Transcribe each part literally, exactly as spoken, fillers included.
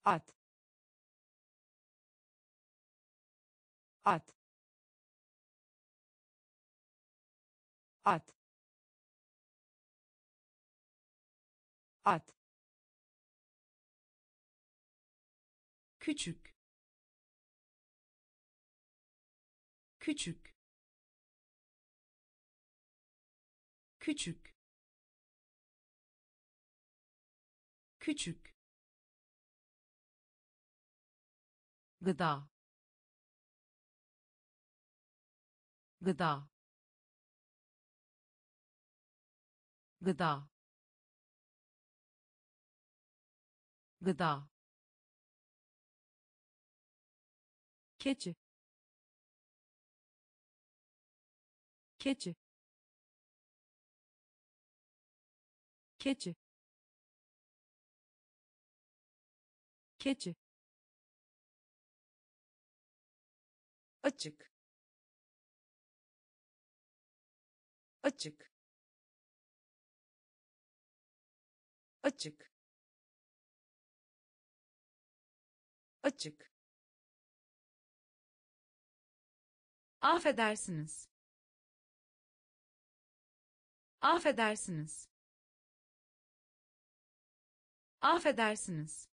at at at at küçük küçük küçük küçük gıda gıda gıda gıda keçi keçi keçi keçi açık açık açık açık affedersiniz affedersiniz affedersiniz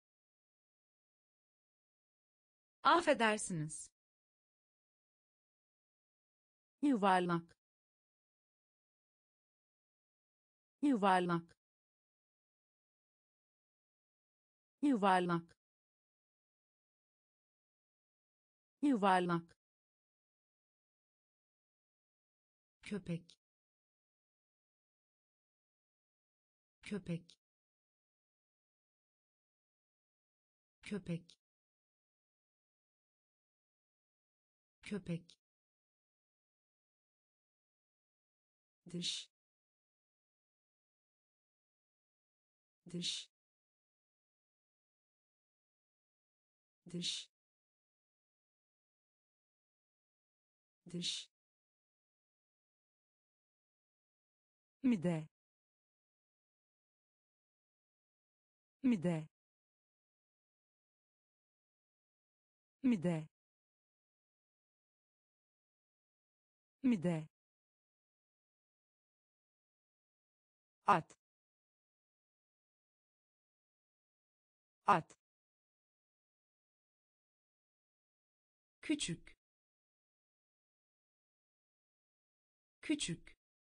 affedersiniz yuvarlak yuvarlak yuvarlak yuvarlak köpek köpek köpek köpek dış dış dış dış mide mide mide mide at at küçük küçük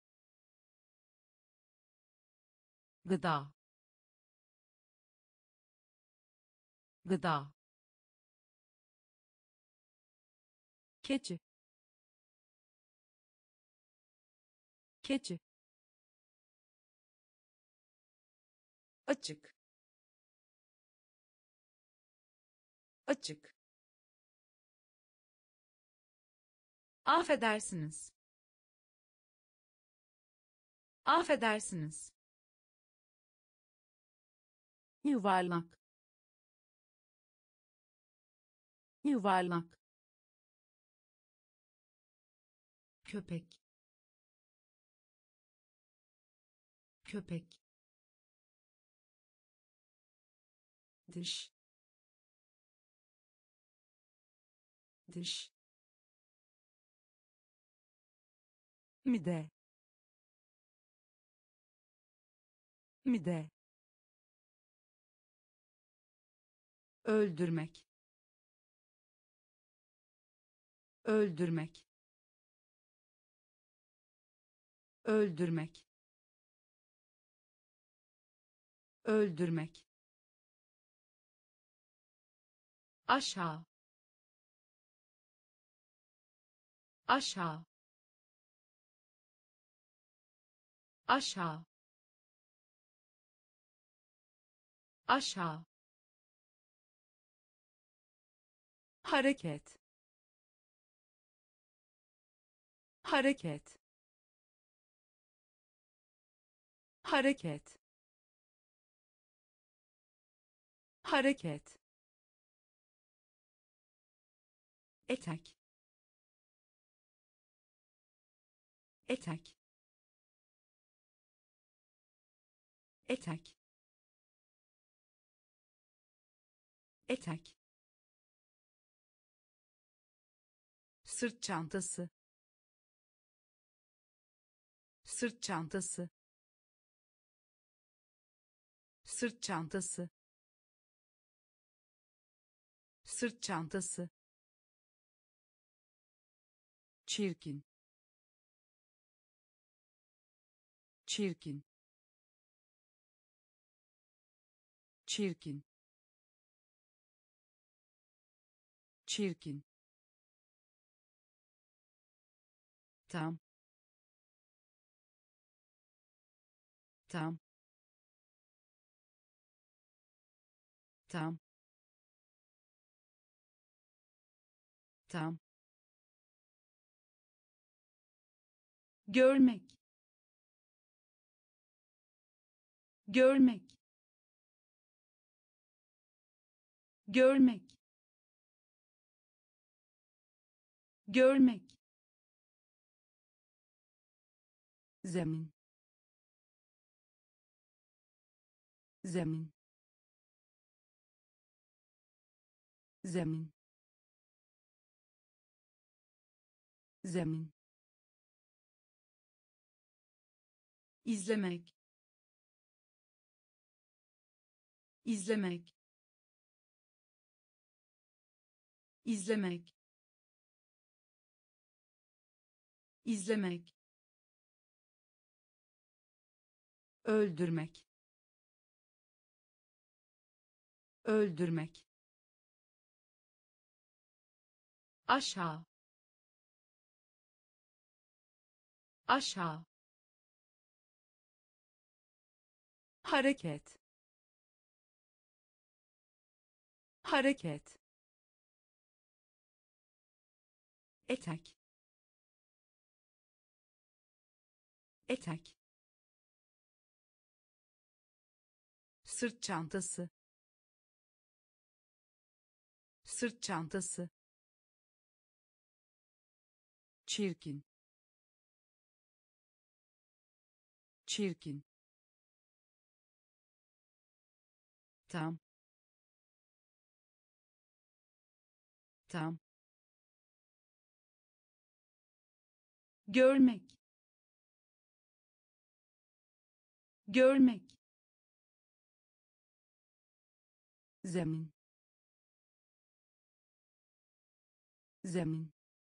gıda gıda keçi keçi açık açık affedersiniz affedersiniz yuvarlak yuvarlak köpek köpek dış dış mide mide öldürmek öldürmek öldürmek öldürmek aşağı aşağı aşağı aşağı hareket hareket hareket hareket etek etek etek etek, sırt çantası, sırt çantası, sırt çantası, sırt çantası, çirkin, çirkin, çirkin, çirkin, tam, tam, tam, tam, görmek, görmek, görmek, görmek, zemin, zemin, zemin, zemin, izlemek, izlemek, izlemek, izlemek, öldürmek, öldürmek, aşağı, aşağı, hareket, hareket, etek, etek, sırt çantası, sırt çantası, çirkin, çirkin, tam, tam, görmek, görmek, zemin, zemin,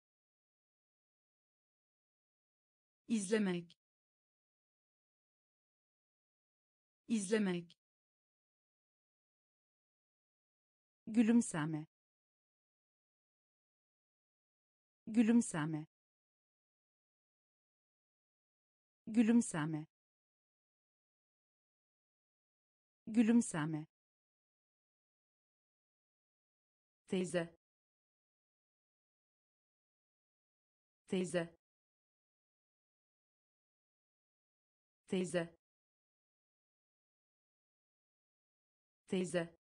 izlemek, izlemek, gülümseme, gülümseme, gülümseme, gülümseme, teyze, teyze, teyze, teyze,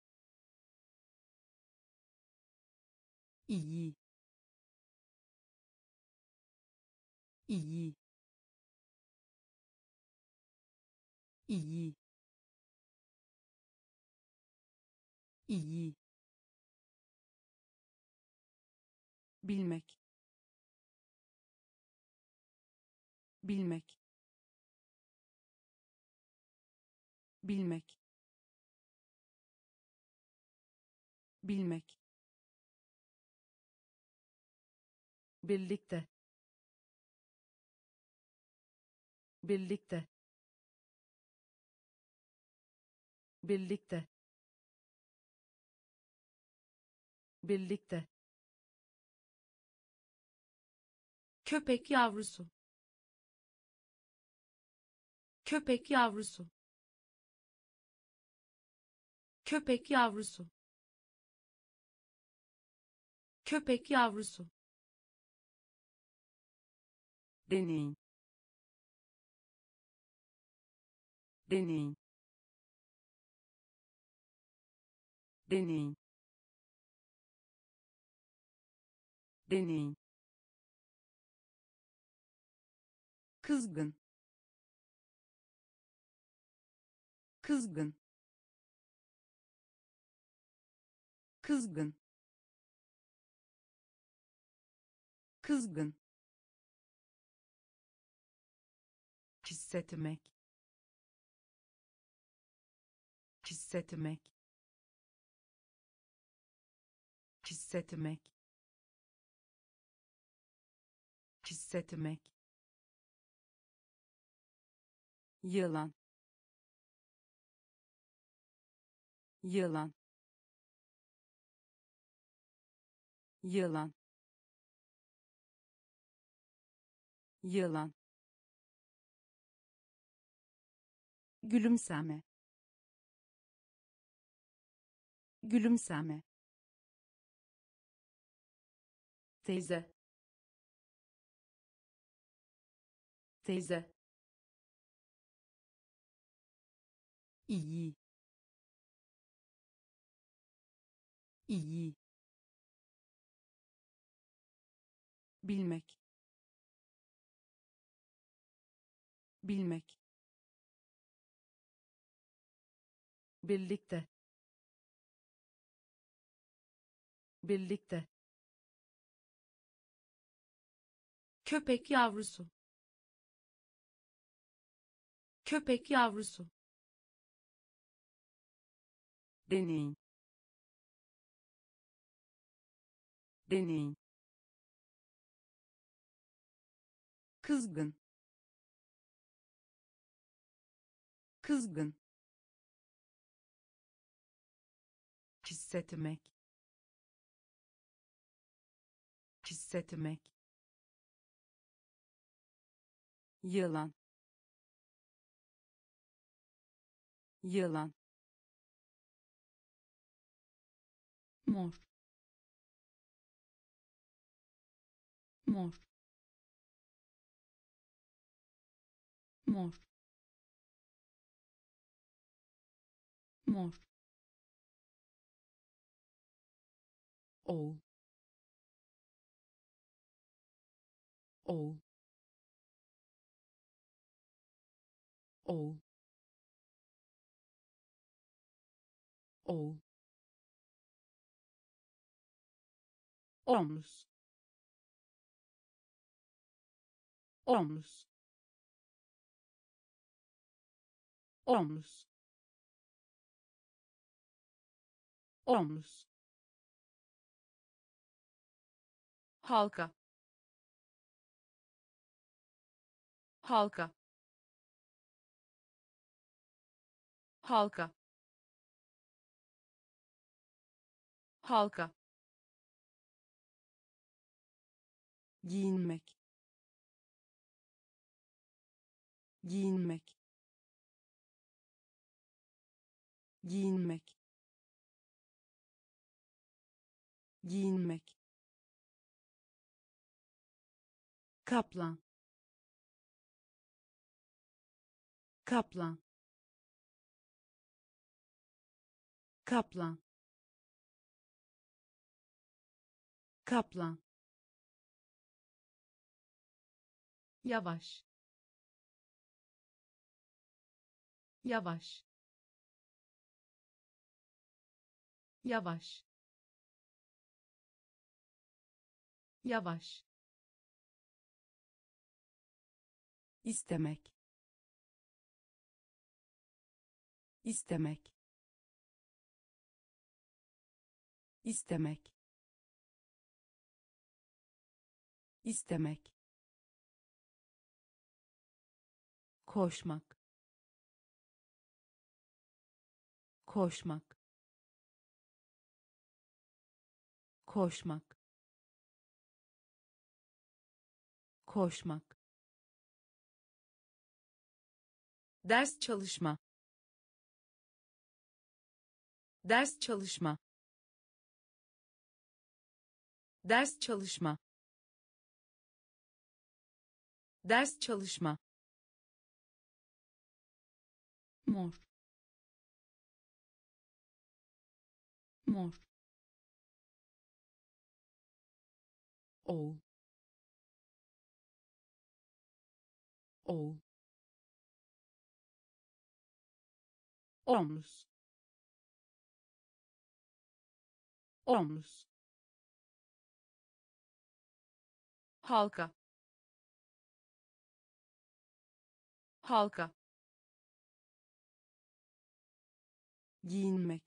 iyi, iyi, iyi, iyi, bilmek, bilmek, bilmek, bilmek, birlikte, birlikte, birlikte, birlikte, köpek yavrusu, köpek yavrusu, köpek yavrusu, köpek yavrusu, deney, deney, deney, deney, kızgın, kızgın, kızgın, kızgın, hissetmek, hissetmek, hissetmek, hissetmek, yılan, yılan, yılan, yılan, gülümseme, gülümseme, teyze, teyze, iyi, iyi, bilmek, bilmek, birlikte, birlikte, köpek yavrusu, köpek yavrusu, deney, deney, kızgın, kızgın, hissetmek, hissetmek, yılan, yılan, mor, mor, mor, mor, oğul, oğul, oğul, oğul, omuz, omuz, omuz, omuz, halka, halka, halka, halka, giyinmek, giyinmek, giyinmek, giyinmek, kaplan, kaplan, kaplan, kaplan, yavaş, yavaş, yavaş, yavaş, istemek, istemek, istemek, istemek, koşmak, koşmak, koşmak, koşmak, ders çalışma, ders çalışma, ders çalışma, ders çalışma, mor, mor, oğul, oğul, omuz, omuz, halka, halka, giyinmek,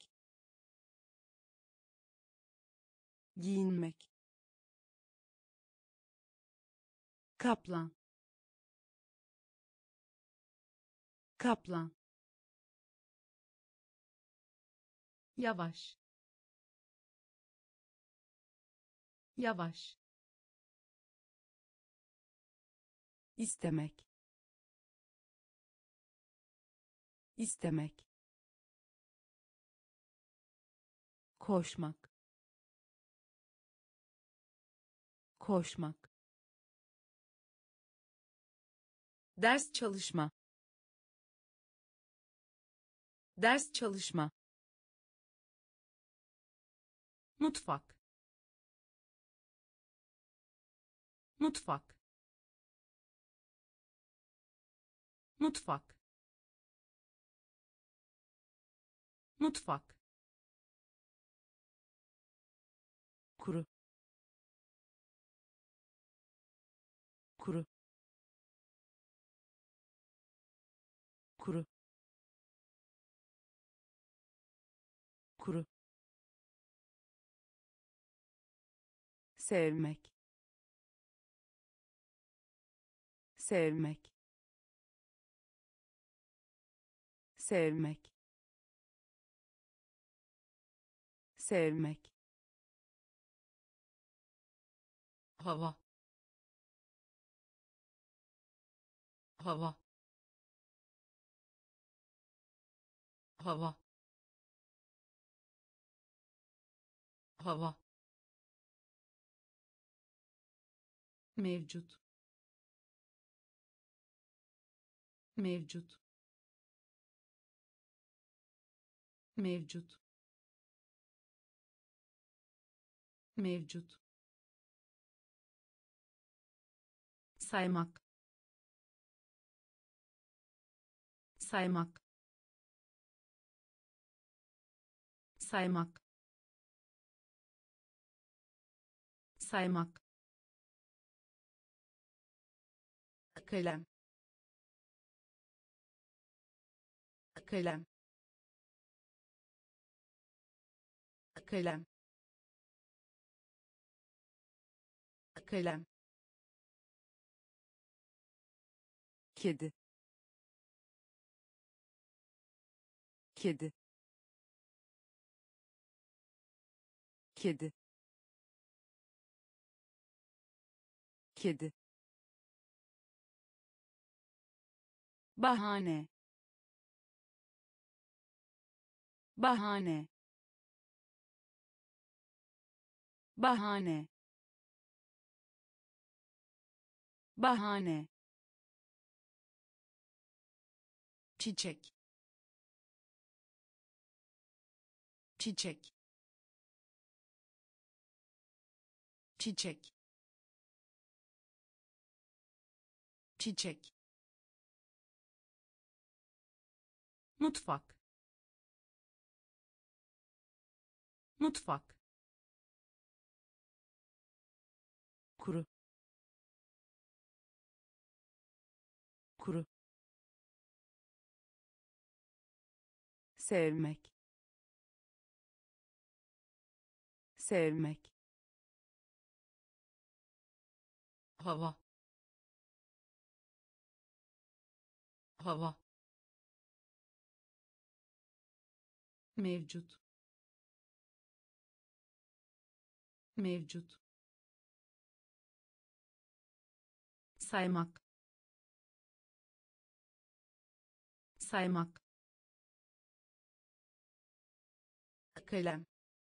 giyinmek, kaplan, kaplan, yavaş, yavaş, istemek, istemek, koşmak, koşmak, ders çalışma, ders çalışma, mutfak, mutfak, mutfak, mutfak, kuru, kuru, kuru, kuru, sevmek, sevmek, sevmek, sevmek, hava, hava, hava, hava, mevcut, mevcut, mevcut, mevcut, saymak, saymak, saymak, saymak, kalem, kalem, kalem, kalem, kedi, kedi, kedi, kedi, bahane, bahane, bahane, bahane, çiçek, çiçek, çiçek, çiçek, mutfak, mutfak, kuru, kuru, sevmek, sevmek, hava, hava, mevcut, mevcut, saymak, saymak, kalem,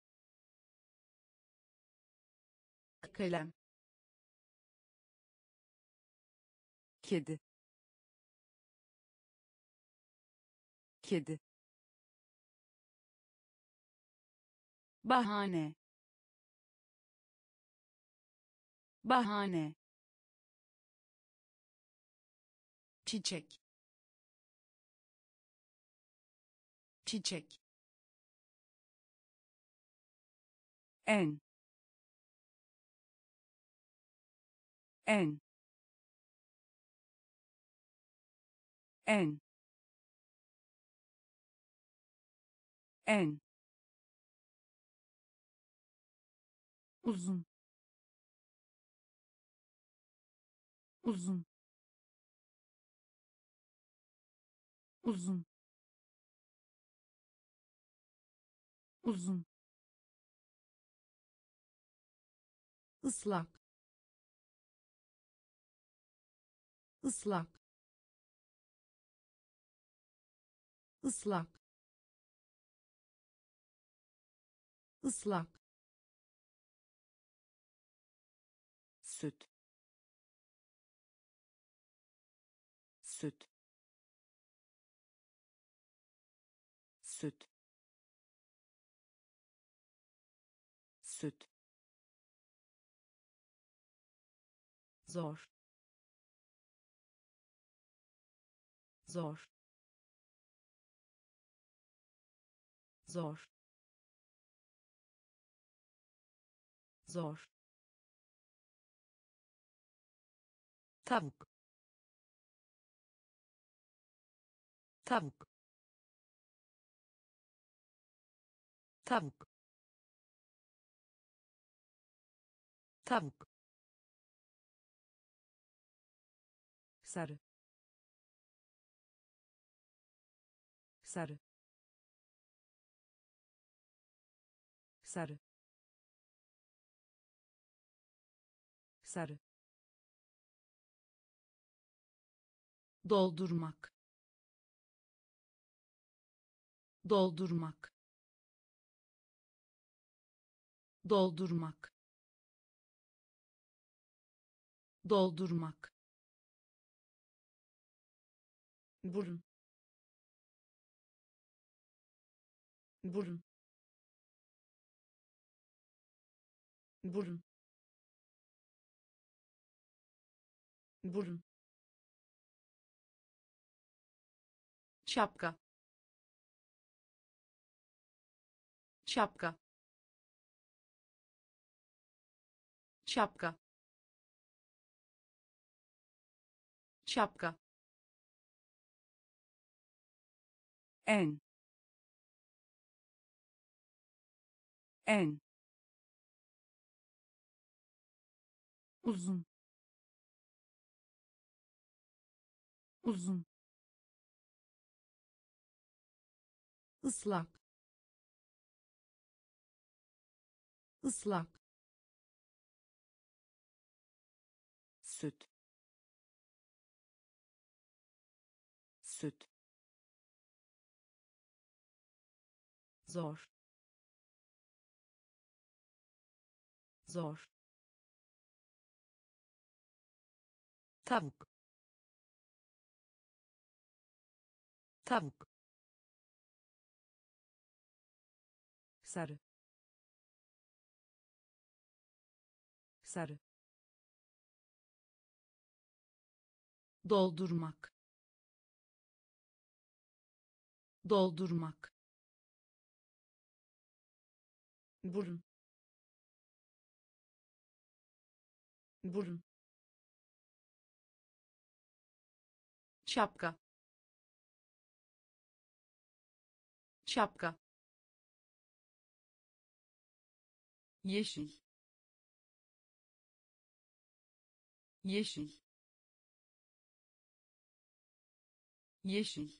kalem, kedi, kedi, bahane, bahane, çiçek, çiçek, en en en en uzun uzun uzun uzun ıslak ıslak ıslak ıslak süt süt süt süt zor zor zor zor tavuk tavuk tavuk tavuk sarı sarı sarı sarı doldurmak doldurmak doldurmak doldurmak burun burun burun burun şapka şapka şapka şapka en en uzun uzun ıslak ıslak süt süt zor zor tavuk tavuk sarı sarı doldurmak doldurmak burun burun şapka şapka yeşil yeşil yeşil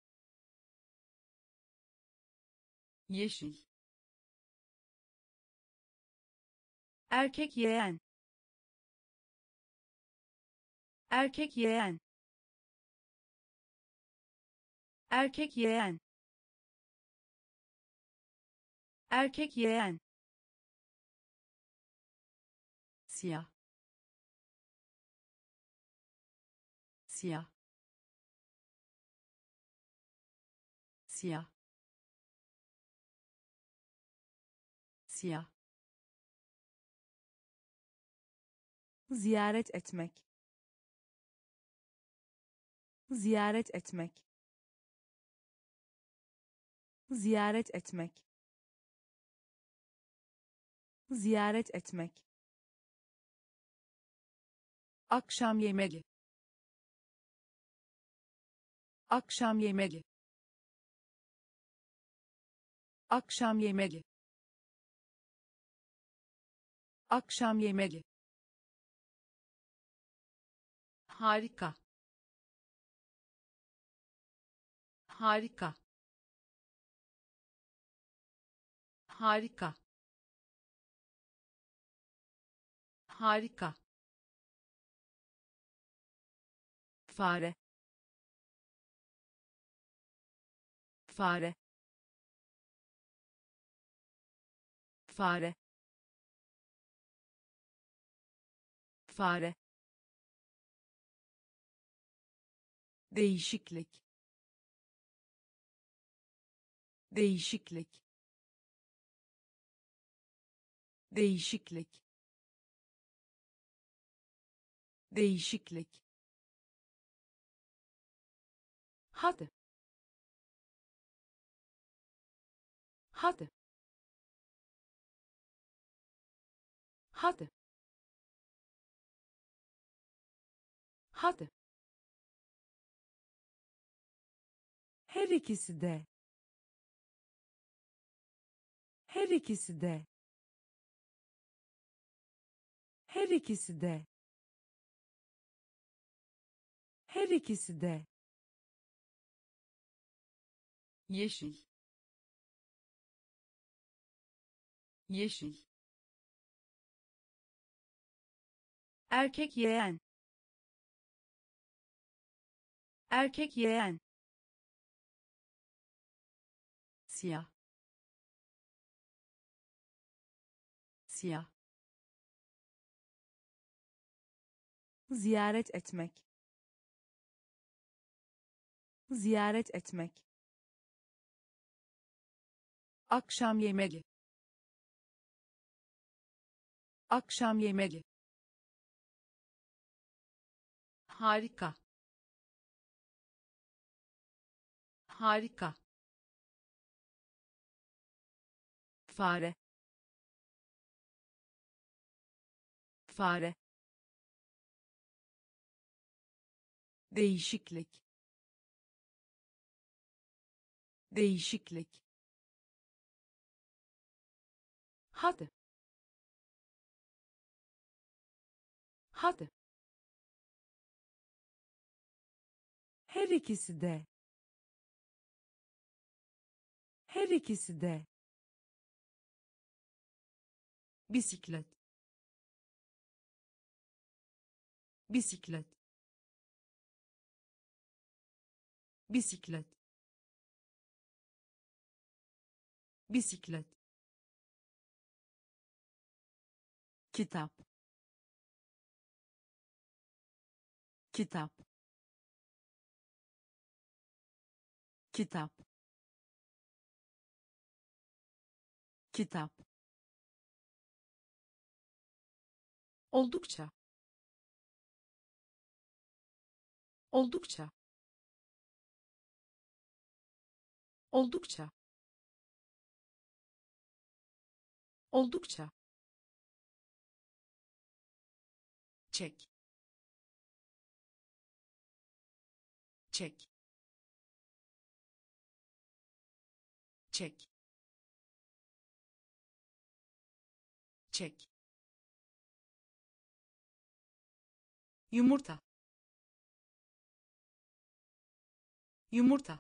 yeşil erkek yeğen erkek yeğen erkek yeğen erkek yeğen siyah siyah siyah siyah ziyaret etmek ziyaret etmek ziyaret etmek ziyaret etmek, akşam yemeği, akşam yemeği, akşam yemeği, akşam yemeği, harika, harika, harika, harika, fare, fare, fare, fare, değişiklik, değişiklik, değişiklik, değişiklik, hadi, hadi, hadi, hadi, her ikisi de, her ikisi de, her ikisi de, her ikisi de, yeşil, yeşil, erkek yeğen, erkek yeğen, siyah, siyah, ziyaret etmek, ziyaret etmek, akşam yemeği, akşam yemeği, harika, harika, fare, fare, değişiklik, değişiklik, hadi, hadi, her ikisi de, her ikisi de, bisiklet, bisiklet, bisiklet, bisiklet, kitap, kitap, kitap, kitap, oldukça, oldukça, oldukça, oldukça, çek, çek, çek, çek, yumurta, yumurta,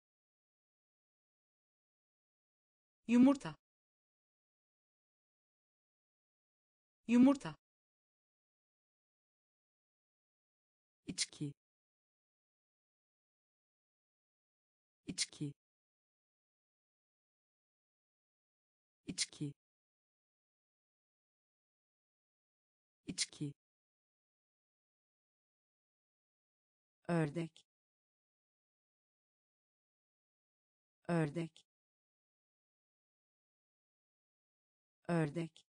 yumurta, yumurta, içki, içki, içki, içki, ördek, ördek, ördek,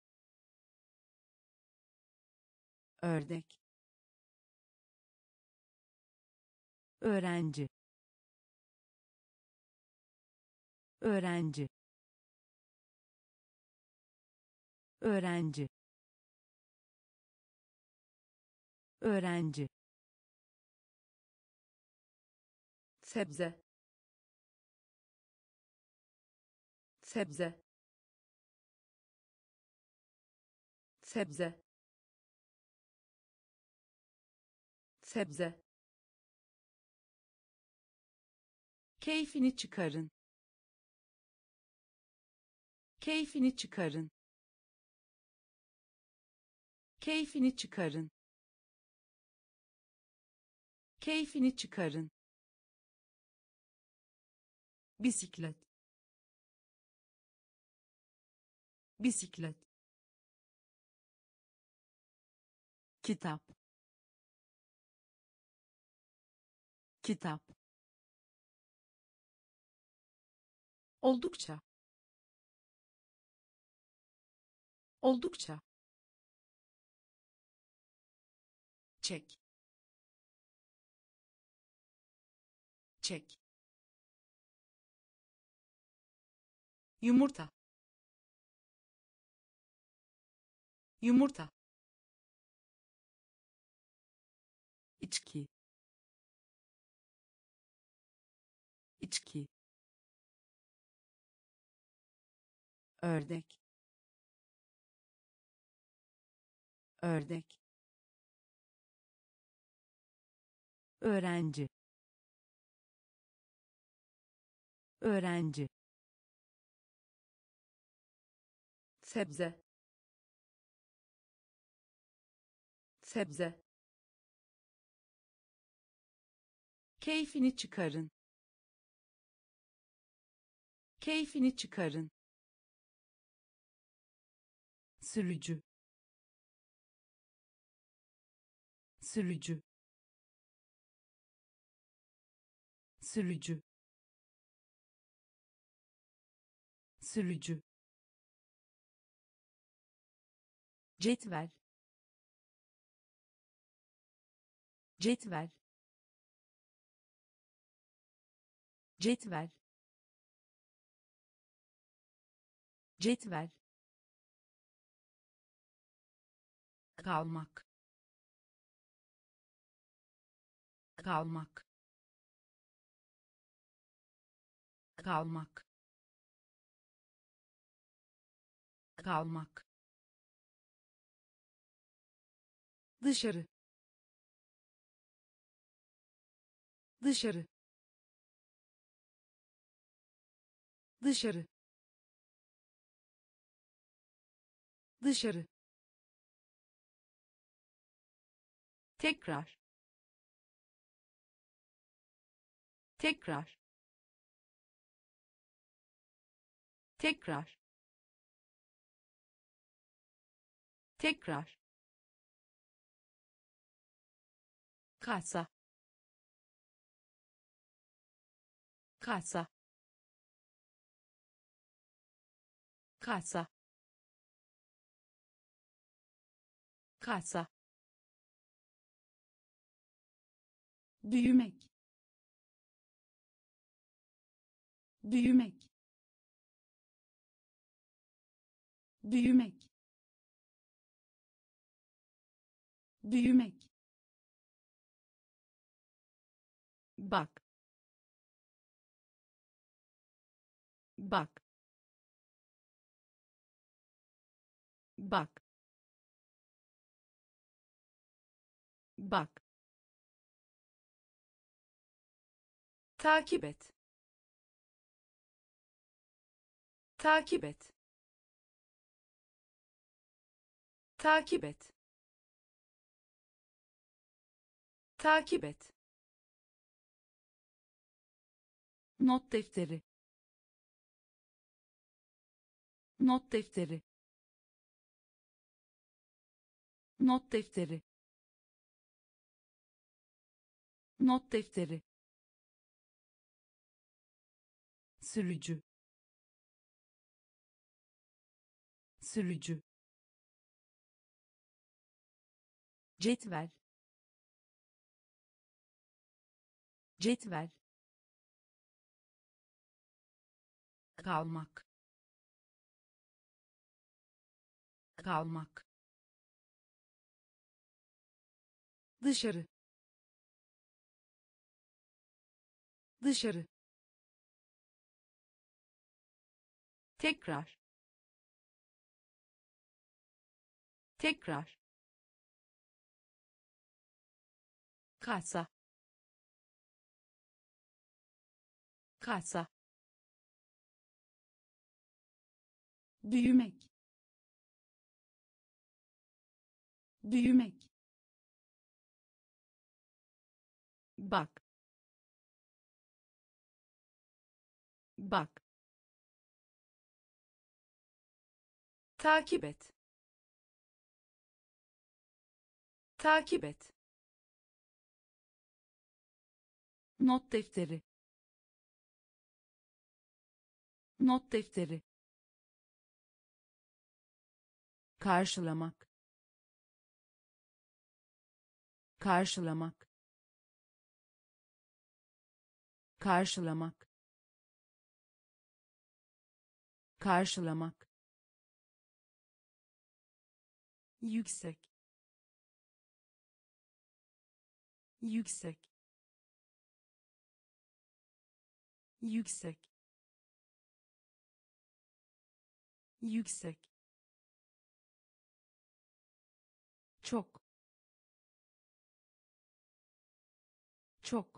ördek, öğrenci, öğrenci, öğrenci öğrenci sebze sebze sebze sebze keyfini çıkarın keyfini çıkarın keyfini çıkarın keyfini çıkarın bisiklet bisiklet kitap kitap oldukça oldukça çek çek yumurta yumurta içki içki ördek ördek öğrenci öğrenci sebze sebze keyfini çıkarın keyfini çıkarın sürücü sürücü sürücü sürücü cetvel cetvel cetvel cetvel kalmak kalmak kalmak kalmak dışarı dışarı dışarı dışarı tekrar tekrar tekrar tekrar kasa kasa kasa kasa büyümek büyümek büyümek büyümek bak bak bak bak takip et takip et takip et takip et not defteri not defteri not defteri not defteri sürücü sürücü cetvel cetvel kalmak kalmak, dışarı, dışarı, tekrar, tekrar, kasa, kasa, büyümek, büyümek, bak, bak, takip et, takip et, not defteri, not defteri, karşılamak, karşılamak, karşılamak, karşılamak, yüksek, yüksek, yüksek, yüksek, çok, çok,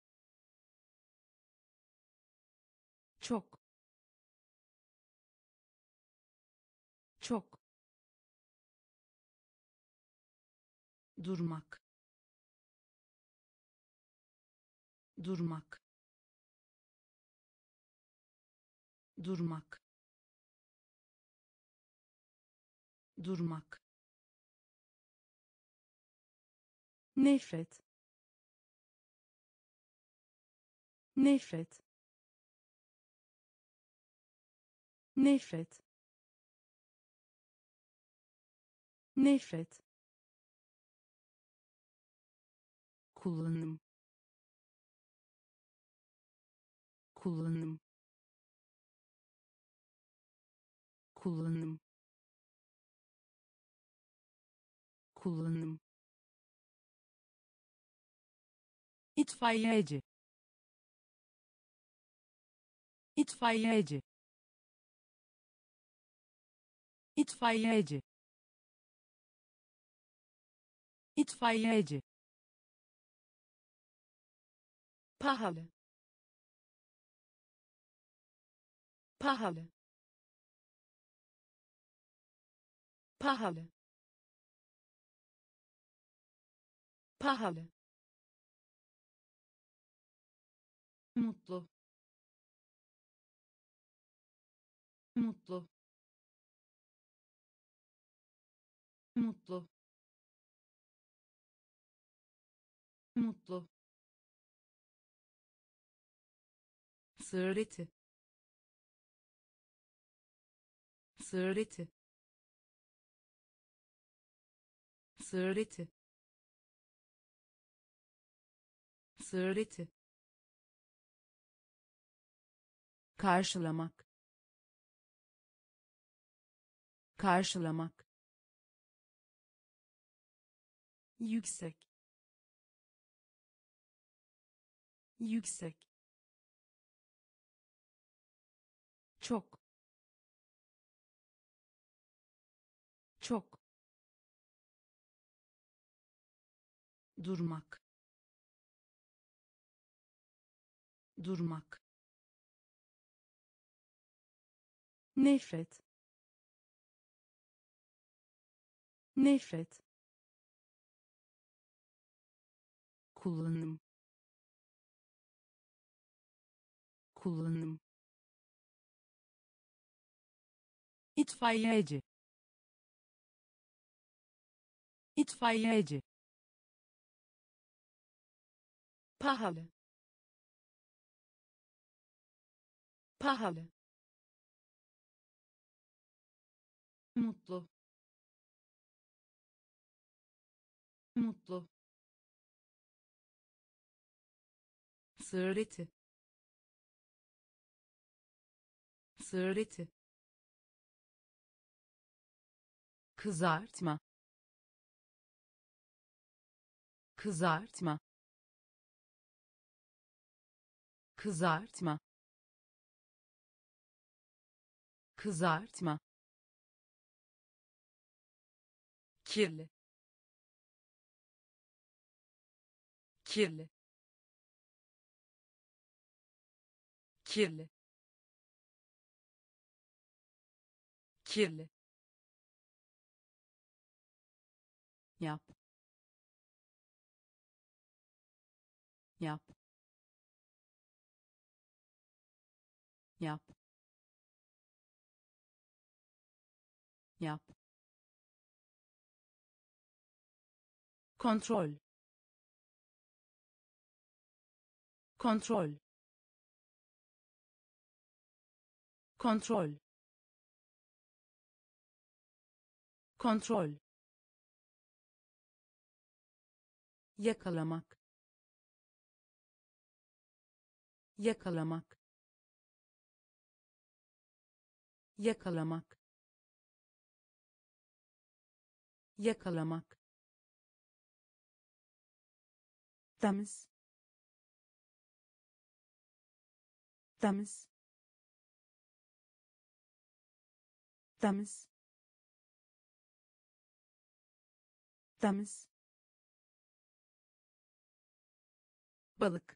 çok, çok, durmak, durmak, durmak, durmak, nefret, nefret, nefret, nefret, kullanım, kullanım, kullanım, kullanım, itfaiyeci, itfaiyeci, itfaiyeci, itfaiyeci, pahalı, pahalı, pahalı, pahalı, mutlu, mutlu, mutlu, mutlu, sığır eti, sığır eti, sığır eti, sığır eti, karşılamak, karşılamak, yüksek, yüksek, çok, çok, durmak, durmak, nefret, nefret, kullanım, kullanım, itfaiyeci, itfaiyeci, pahalı, pahalı, mutlu, mutlu, sığır eti, sığır eti, kızartma, kızartma, kızartma, kızartma, kirli, kirli, kirli, kirli, yap, yap, yap, yap, kontrol, kontrol, kontrol, kontrol, yakalamak, yakalamak, yakalamak, yakalamak, temiz, temiz, temiz, temiz, balık,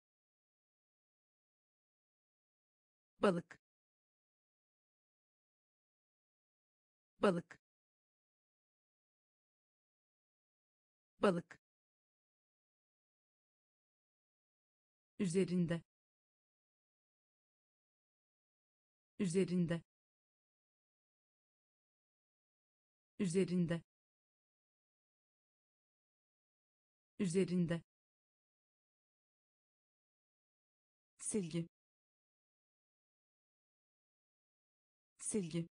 balık, balık, balık, üzerinde, üzerinde, üzerinde, üzerinde, silgi, silgi,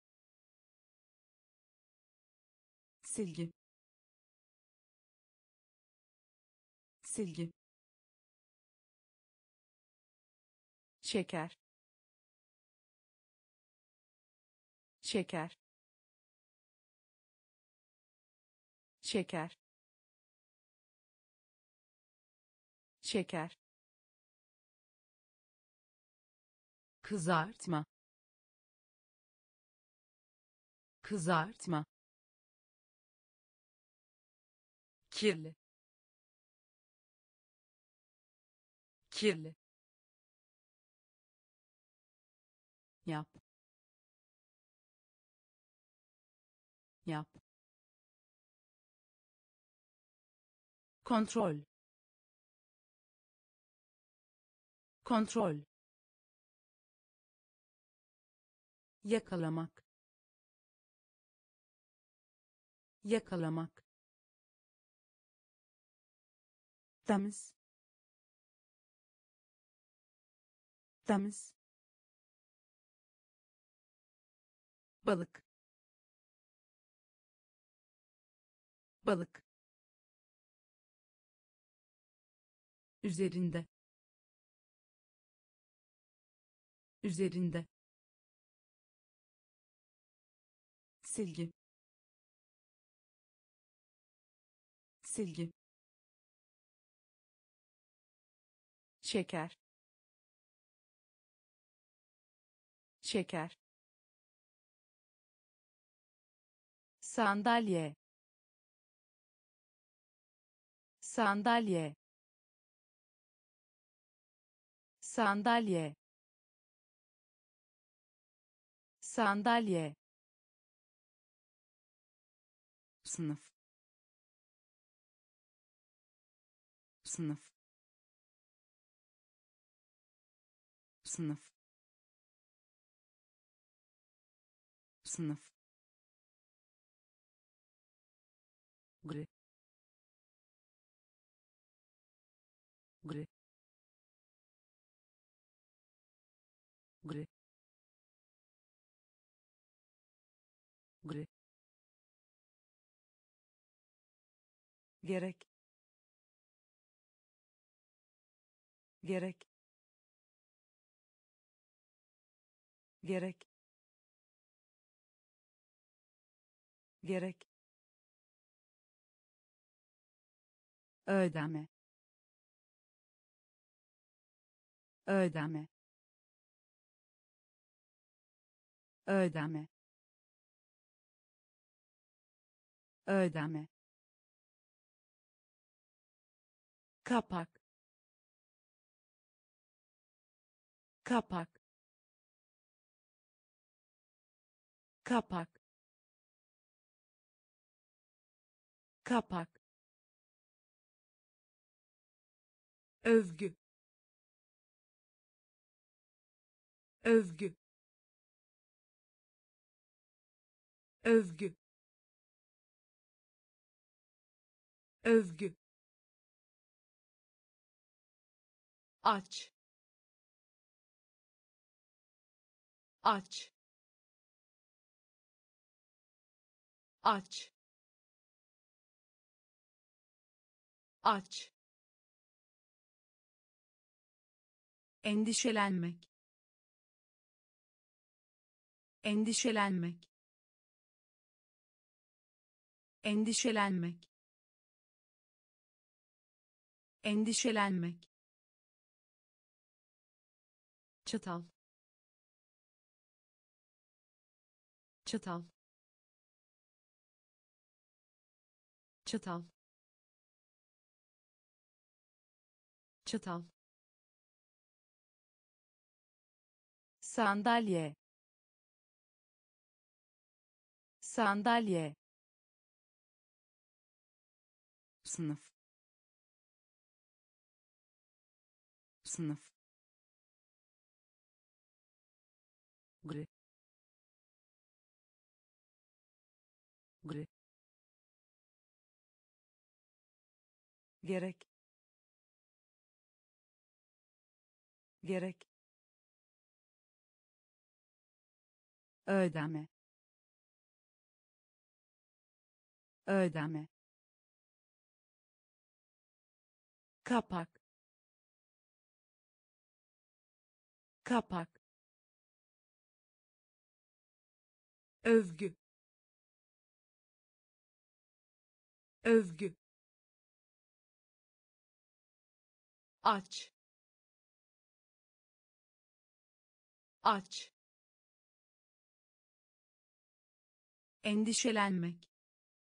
silgi, silgi, şeker, şeker, şeker, şeker, kızartma, kızartma, kirli, kirli, yap, yap, kontrol, kontrol, yakalamak, yakalamak, temiz, temiz, balık, balık, üzerinde, üzerinde, silgi, silgi, şeker, şeker, sandalye, sandalye, sandalye, sandalye, sınıf, sınıf, sınıf, sınıf, gri, gri, gri, gri, gerek, gerek, gerek, gerek, ödeme, ödeme, ödeme, ödeme, kapak, kapak, kapak, kapak, övgü, övgü, övgü, övgü, aç, aç, aç, aç, endişelenmek, endişelenmek, endişelenmek, endişelenmek, çatal, çatal, çatal, çatal, sandalye, sandalye, sınıf, sınıf, gri, gri, gerek, gerek, ödeme, ödeme, kapak, kapak, övgü, övgü, aç, aç, endişelenmek,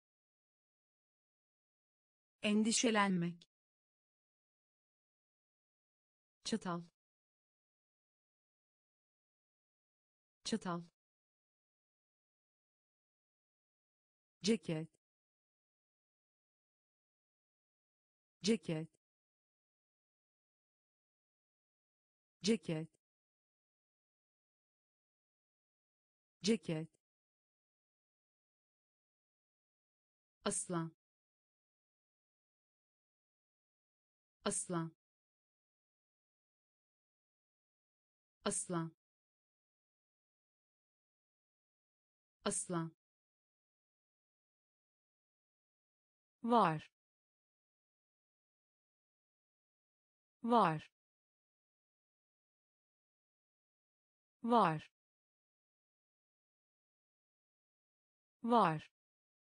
endişelenmek, çatal, çatal, ceket, ceket, ceket, ceket, aslan, aslan, aslan, aslan, var, var, var, var,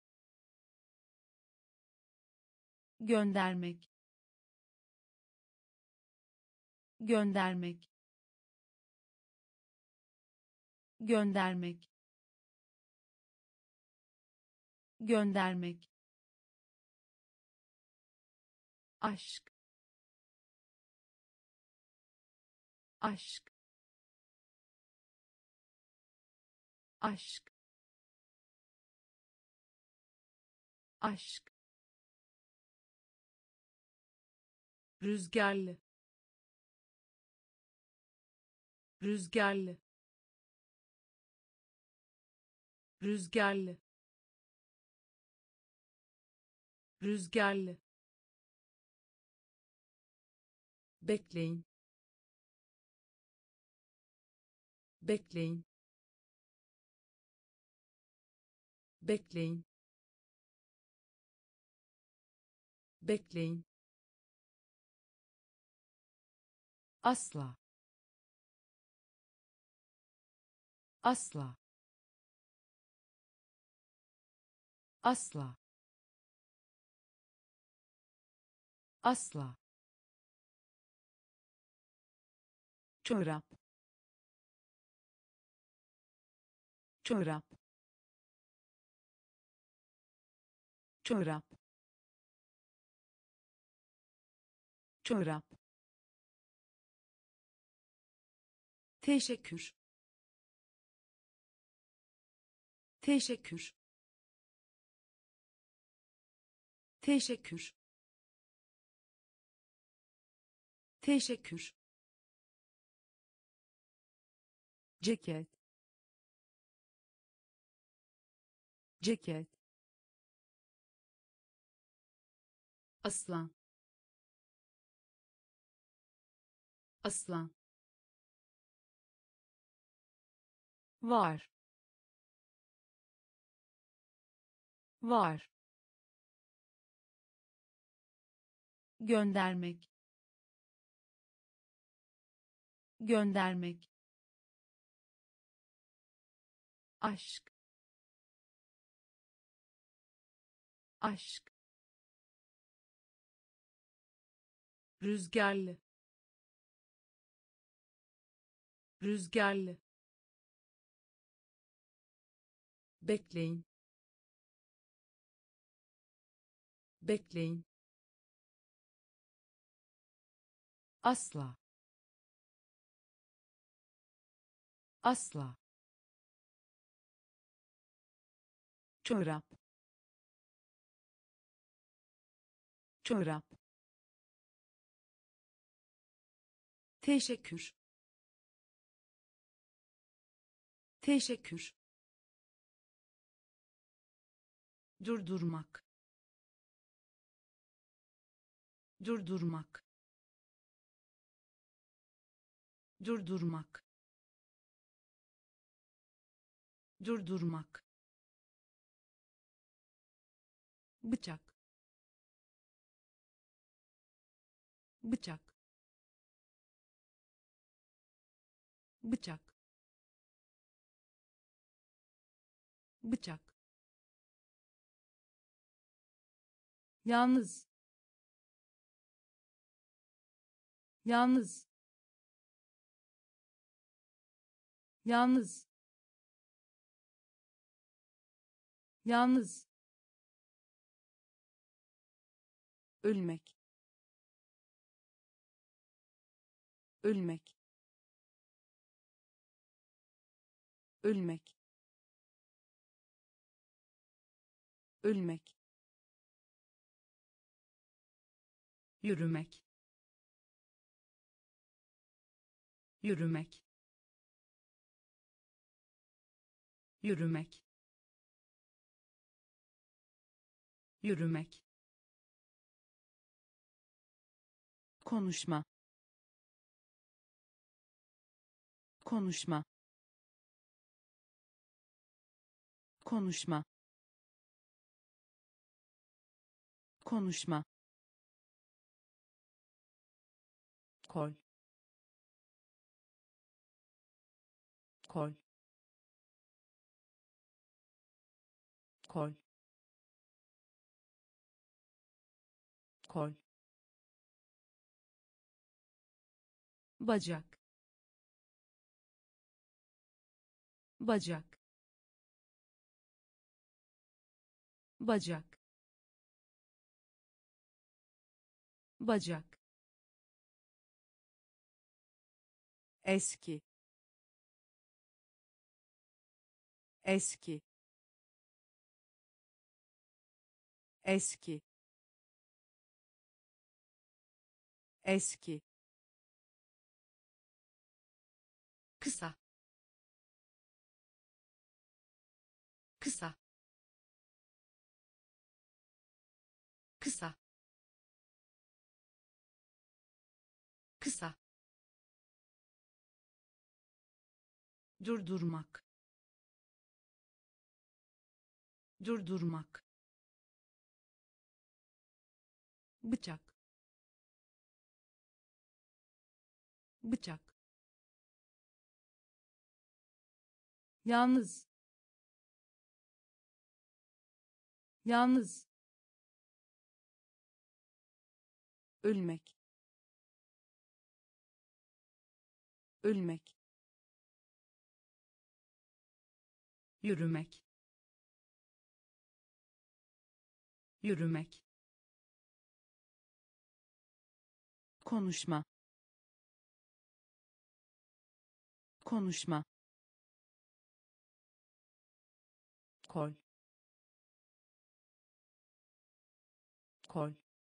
göndermek, göndermek, göndermek, göndermek, aşk, aşk, aşk, aşk, rüzgarlı, rüzgarlı, rüzgarlı, rüzgarlı, bekleyin, bekleyin, bekleyin, bekleyin, asla, asla, asla, asla, çorap, çorap, çorap, çorap, teşekkür, teşekkür, teşekkür, teşekkür, ceket, ceket, aslan, aslan, var, var, göndermek, göndermek, aşk, aşk, rüzgarlı, rüzgarlı, bekleyin, bekleyin, asla, asla, çorap, çorap, teşekkür, teşekkür, durdurmak, durdurmak, durdurmak, durdurmak, bıçak, bıçak, bıçak, bıçak, yalnız, yalnız, yalnız, yalnız, ölmek, ölmek, ölmek, ölmek, yürümek, yürümek, yürümek, yürümek, konuşma, konuşma, konuşma, konuşma, kol, kol, kol, kol, bacak, bacak, bacak, bacak, eski, eski, eski, eski, kısa, kısa, kısa, kısa, durdurmak, durdurmak, bıçak, bıçak, yalnız, yalnız, ölmek, ölmek, yürümek, yürümek, konuşma, konuşma, kol, kol,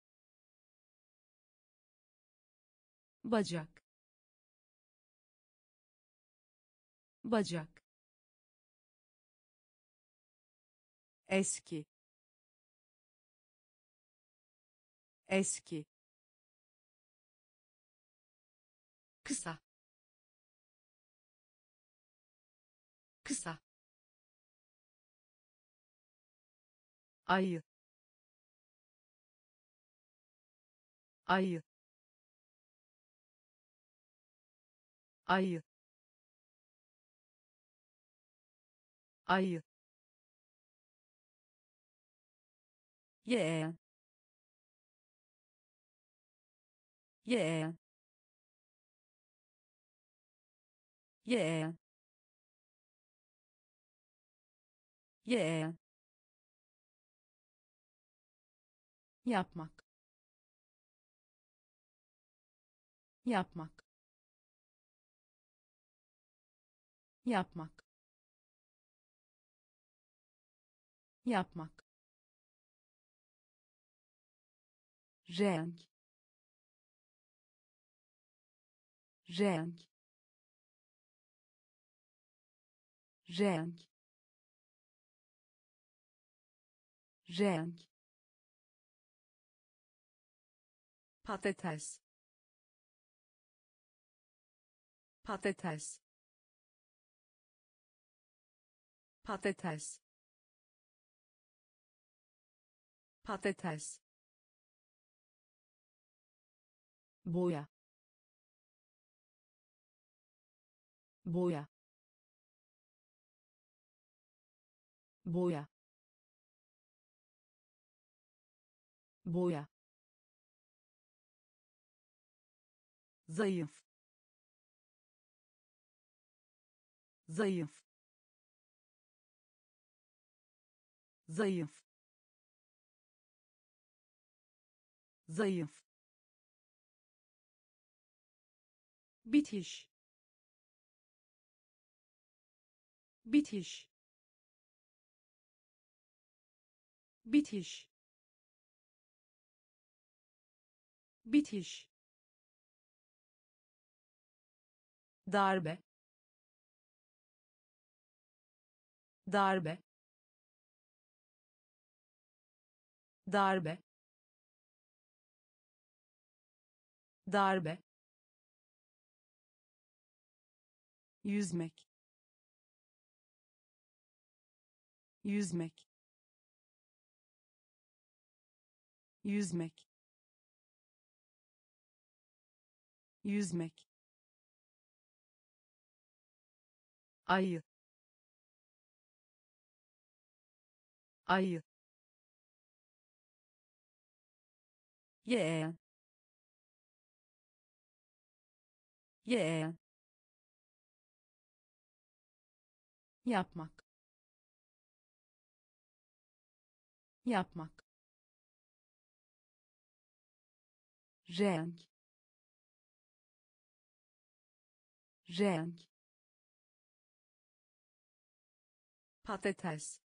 bacak, bacak, eski, eski, kısa, kısa, ayı, ayı, ayı, ayı, yeğen, yeğen, yeğen, yeğen, yapmak, yapmak, yapmak, yapmak, renk, renk, renk, renk, patates, patates, patates, patates, boya, boya, boya, boya, zayıf, zayıf, zayıf, zayıf, bitiş, bitiş, bitiş, bitiş, darbe, darbe, darbe, darbe, yüzmek, yüzmek, yüzmek, yüzmek, ayı, ayı, yeğen, yeğen, yapmak, yapmak, renk, renk, patates,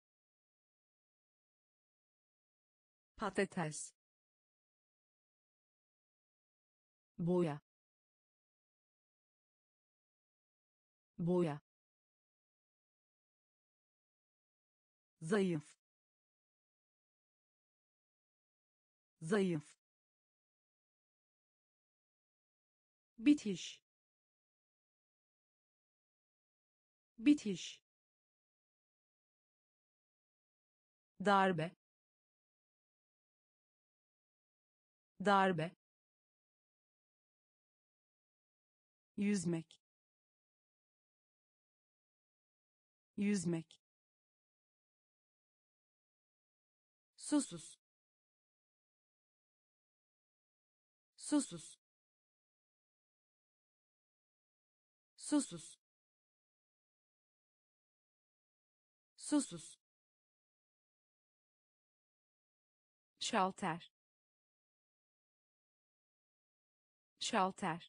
patates, boya, boya, zayıf, zayıf, bitiş, bitiş, darbe, darbe, yüzmek, yüzmek, susuz susuz susuz susuz şalter şalter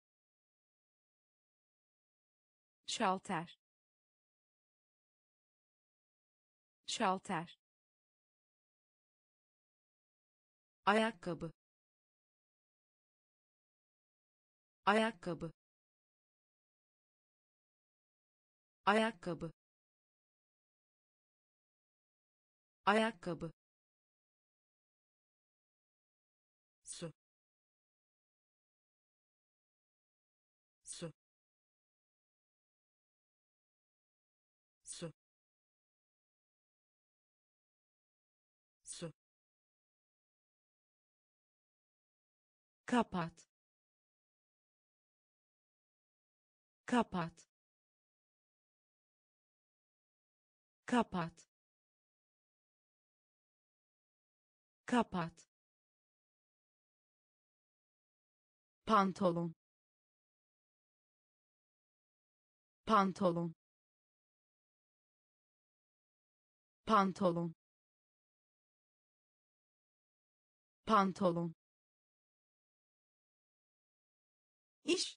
şalter şalter ayakkabı ayakkabı ayakkabı ayakkabı su su su su kapat kapat kapat kapat pantolon pantolon pantolon pantolon iş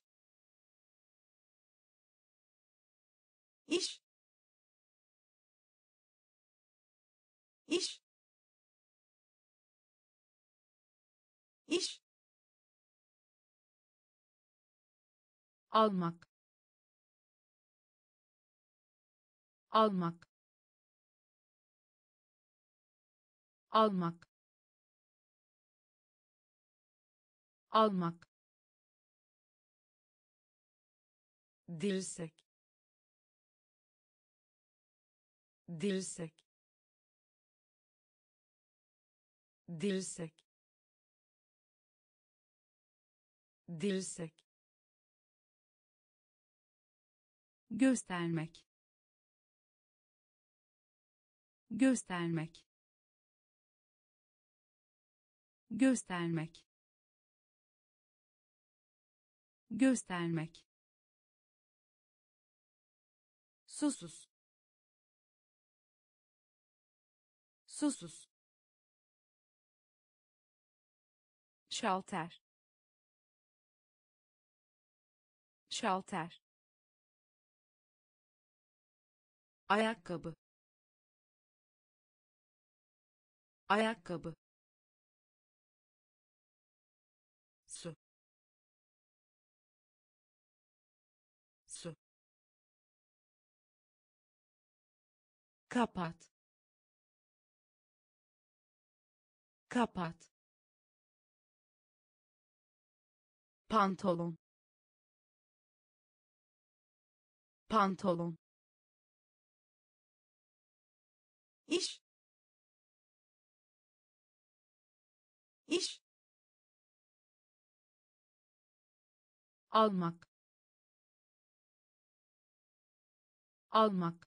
iş iş iş almak almak almak almak dirsek dirsek dirsek dirsek göstermek göstermek göstermek göstermek susuz susuz şalter şalter ayakkabı ayakkabı su su kapat kapat pantolon pantolon iş iş almak almak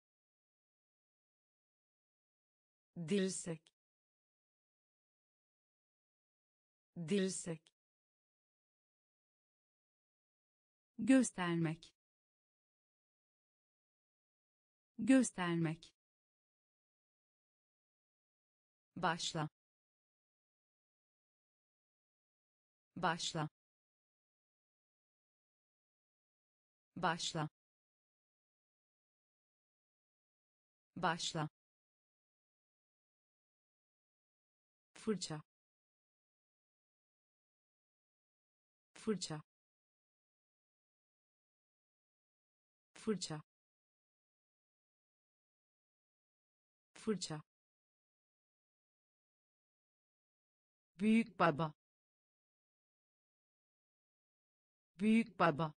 dirsek dirsek göstermek göstermek başla başla başla başla fırça fırça fırça fırça büyük baba büyük baba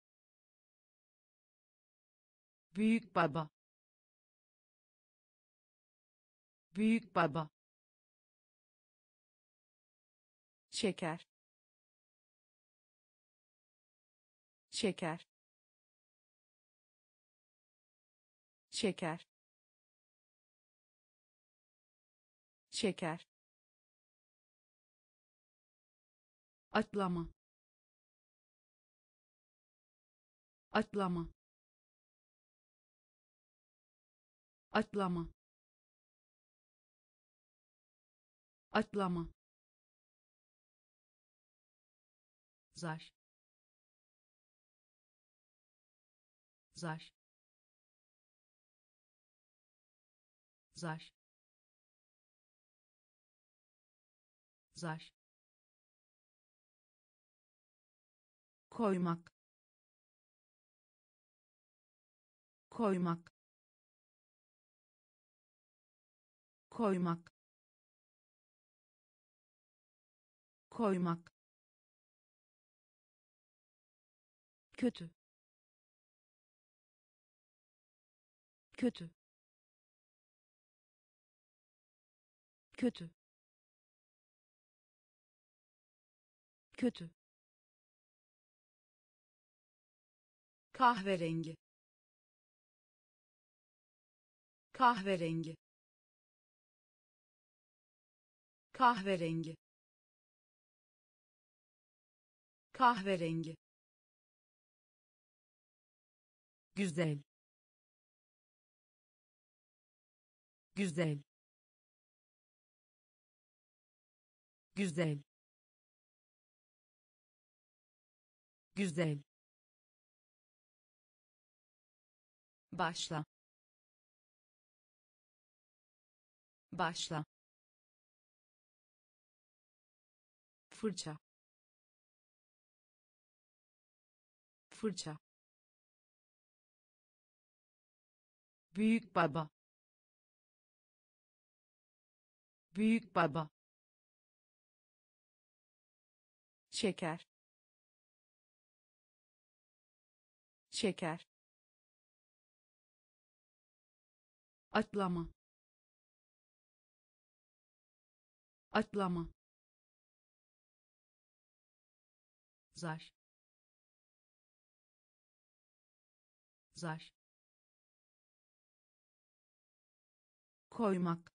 büyük baba büyük baba şeker şeker şeker şeker, atlama, atlama, atlama, atlama, zar, zar, zar, zar, koymak, koymak, koymak, koymak, kötü, kötü, kötü, kötü, kahverengi, kahverengi, kahverengi, kahverengi, güzel, güzel, güzel, güzel, başla, başla, fırça, fırça, büyük baba, büyük baba, şeker, şeker, atlama, atlama, zar, zar, koymak,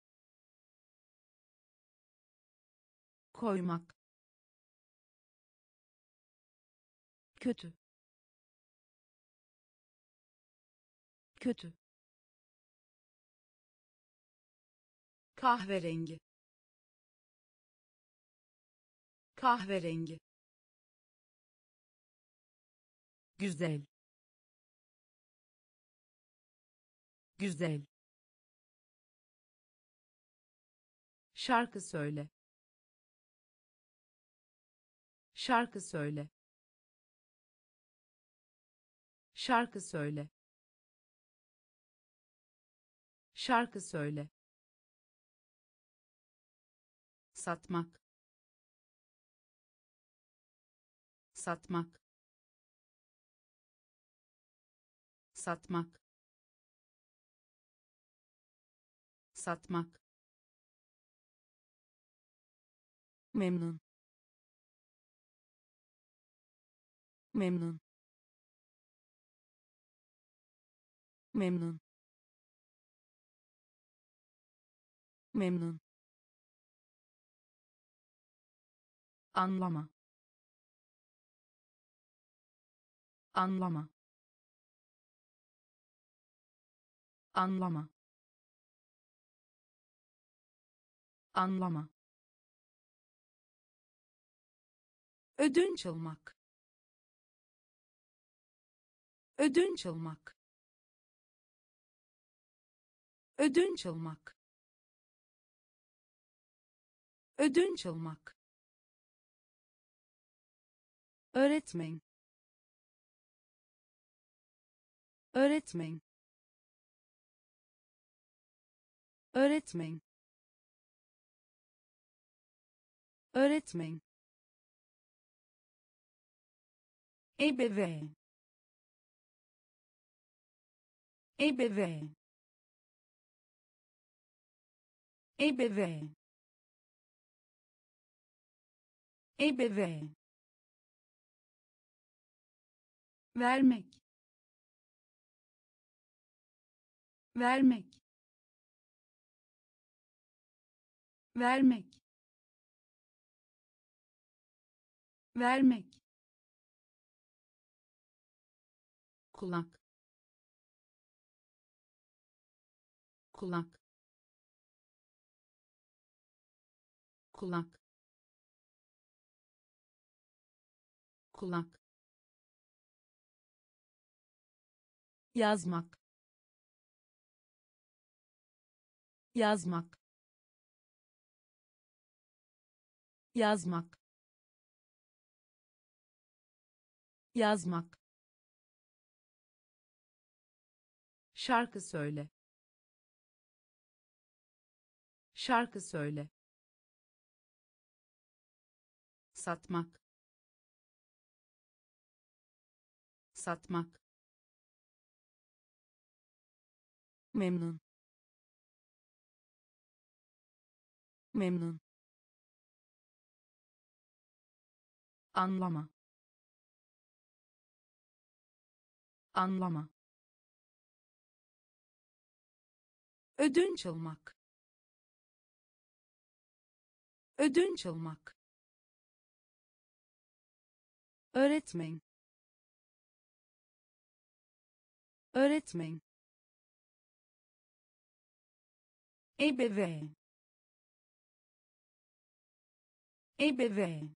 koymak, kötü, kötü, kahverengi, kahverengi, güzel, güzel, şarkı söyle, şarkı söyle, şarkı söyle, şarkı söyle, satmak, satmak, satmak, satmak, memnun, memnun, memnun, memnun, anlama, anlama, anlama, anlama, ödünç almak, ödünç almak, ödünç almak, ödünç almak, öğretmen, öğretmen, öğretmen, öğretmen, ebeveyn, ebeveyn, ebeveyn, ebeveyn, vermek, vermek, vermek, vermek, kulak, kulak, kulak, kulak, yazmak, yazmak, yazmak, yazmak, şarkı söyle, şarkı söyle, satmak, satmak, memnun, memnun, anlama, anlama, ödünç almak, ödünç almak, öğretmen, öğretmen, ebeveyn, ebeveyn,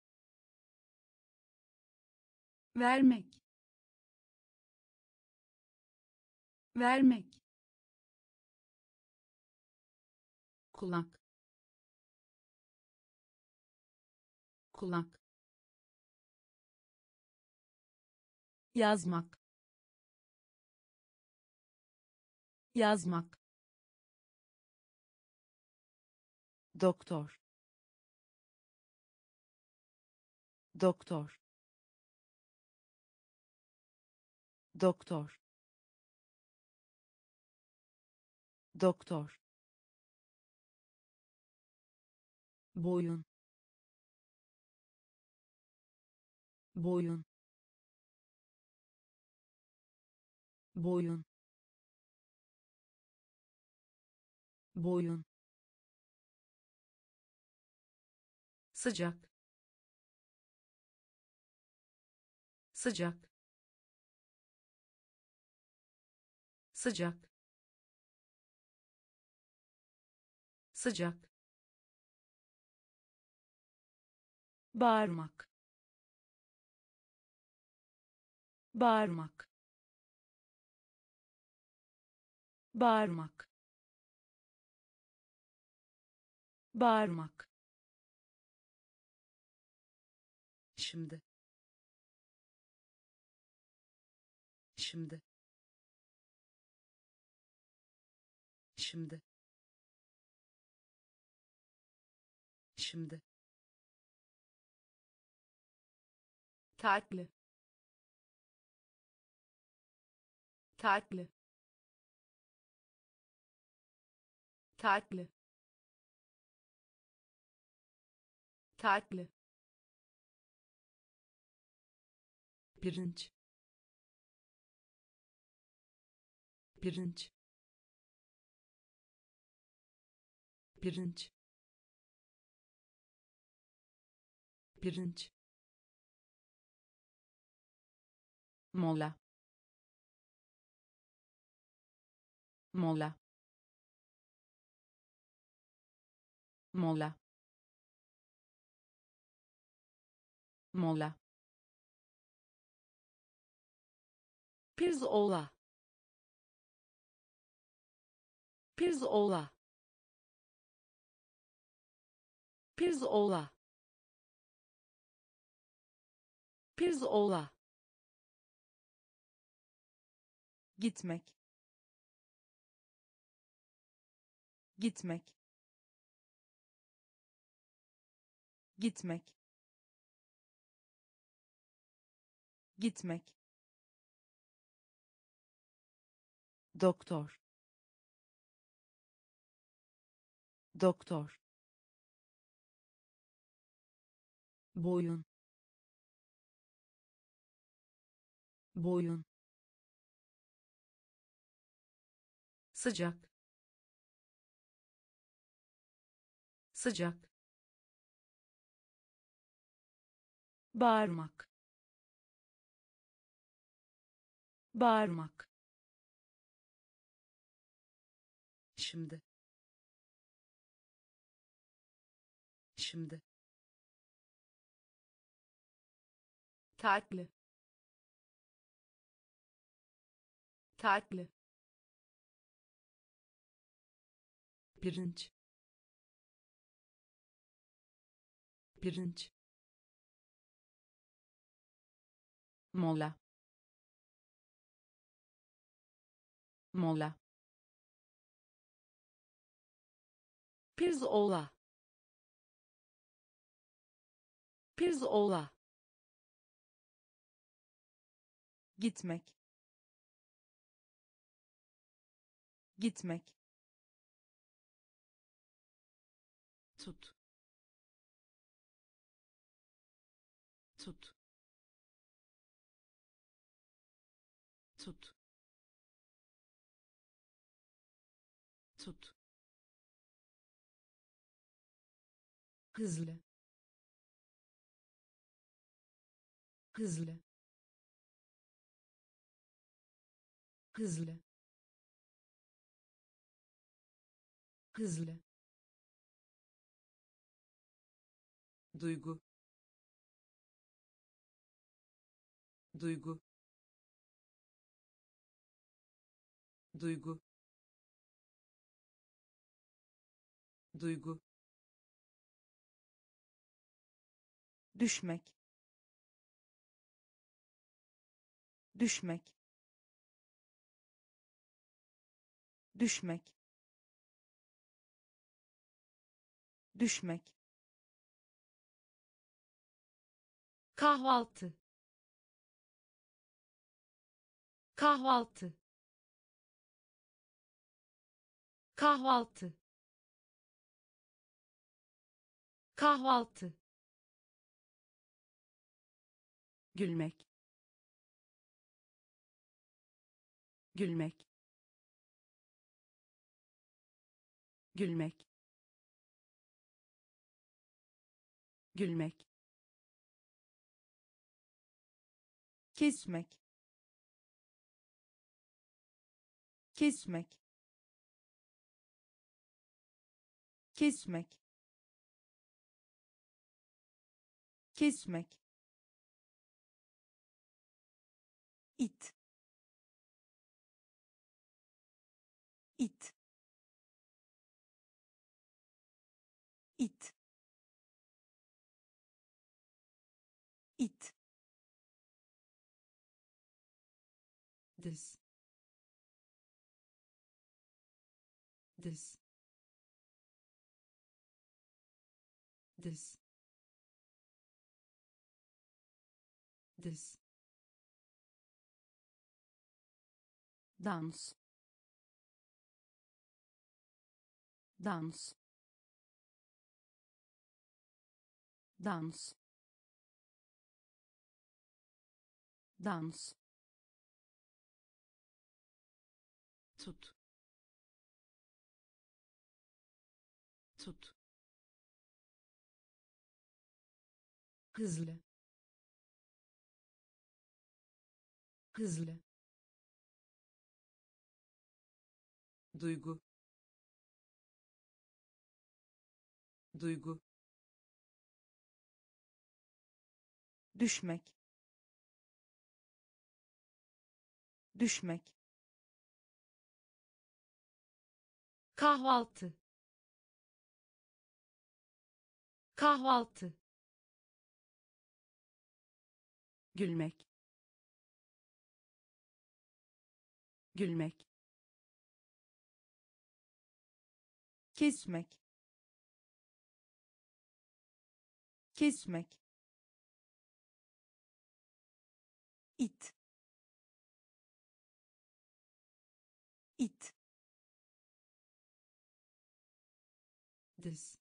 vermek, vermek, kulak, kulak, yazmak, yazmak, doktor, doktor, doktor, doktor, boyun, boyun, boyun, boyun, sıcak, sıcak, sıcak, sıcak, bağırmak, bağırmak, bağırmak, bağırmak, şimdi, şimdi, şimdi, şimdi, tatlı, tatlı, tatlı, tatlı, pirinç, pirinç, pirinç, pirinç, mola, mola, mola, mola, pirzola, pirzola, pirzola, pirzola, gitmek, gitmek, gitmek, gitmek, doktor, doktor, boyun, boyun, sıcak, sıcak, bağırmak, bağırmak, şimdi, şimdi, tatlı, tatlı, pirinç, pirinç, mola, mola, pirzola, pirzola, gitmek, gitmek, tut, tut, tut, tut, hızlı, hızlı, hızlı, hızlı, duygu, duygu, duygu, duygu, düşmek, düşmek, düşmek, düşmek, kahvaltı, kahvaltı, kahvaltı, kahvaltı, gülmek, gülmek, gülmek, gülmek, kesmek, kesmek, kesmek, kesmek, it, it, it, it, diz, diz, diz, diz, dans, dans, dans, dans, tut, tut, hızlı, hızlı, duygu, duygu, düşmek, düşmek, kahvaltı, kahvaltı, gülmek, gülmek, kesmek, kesmek, it, it, diz,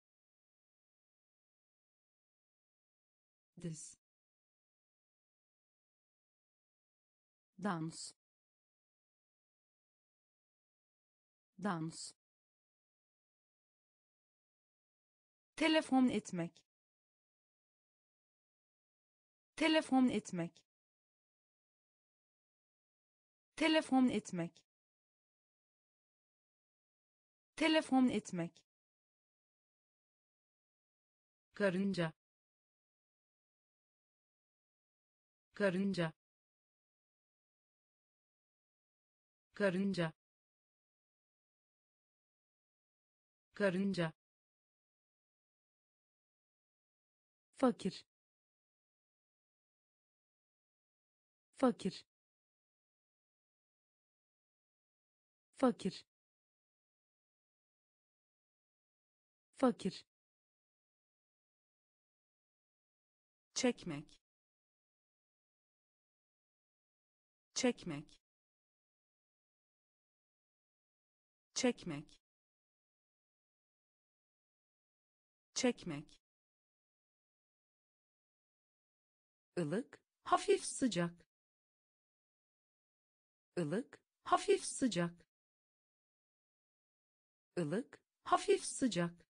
diz, dans, dans, telefon etmek, telefon etmek, telefon etmek, telefon etmek, karınca, karınca, karınca, karınca, fakir, fakir, fakir, fakir, çekmek, çekmek, çekmek, çekmek, ılık, hafif sıcak, ılık, hafif sıcak, ılık, hafif sıcak,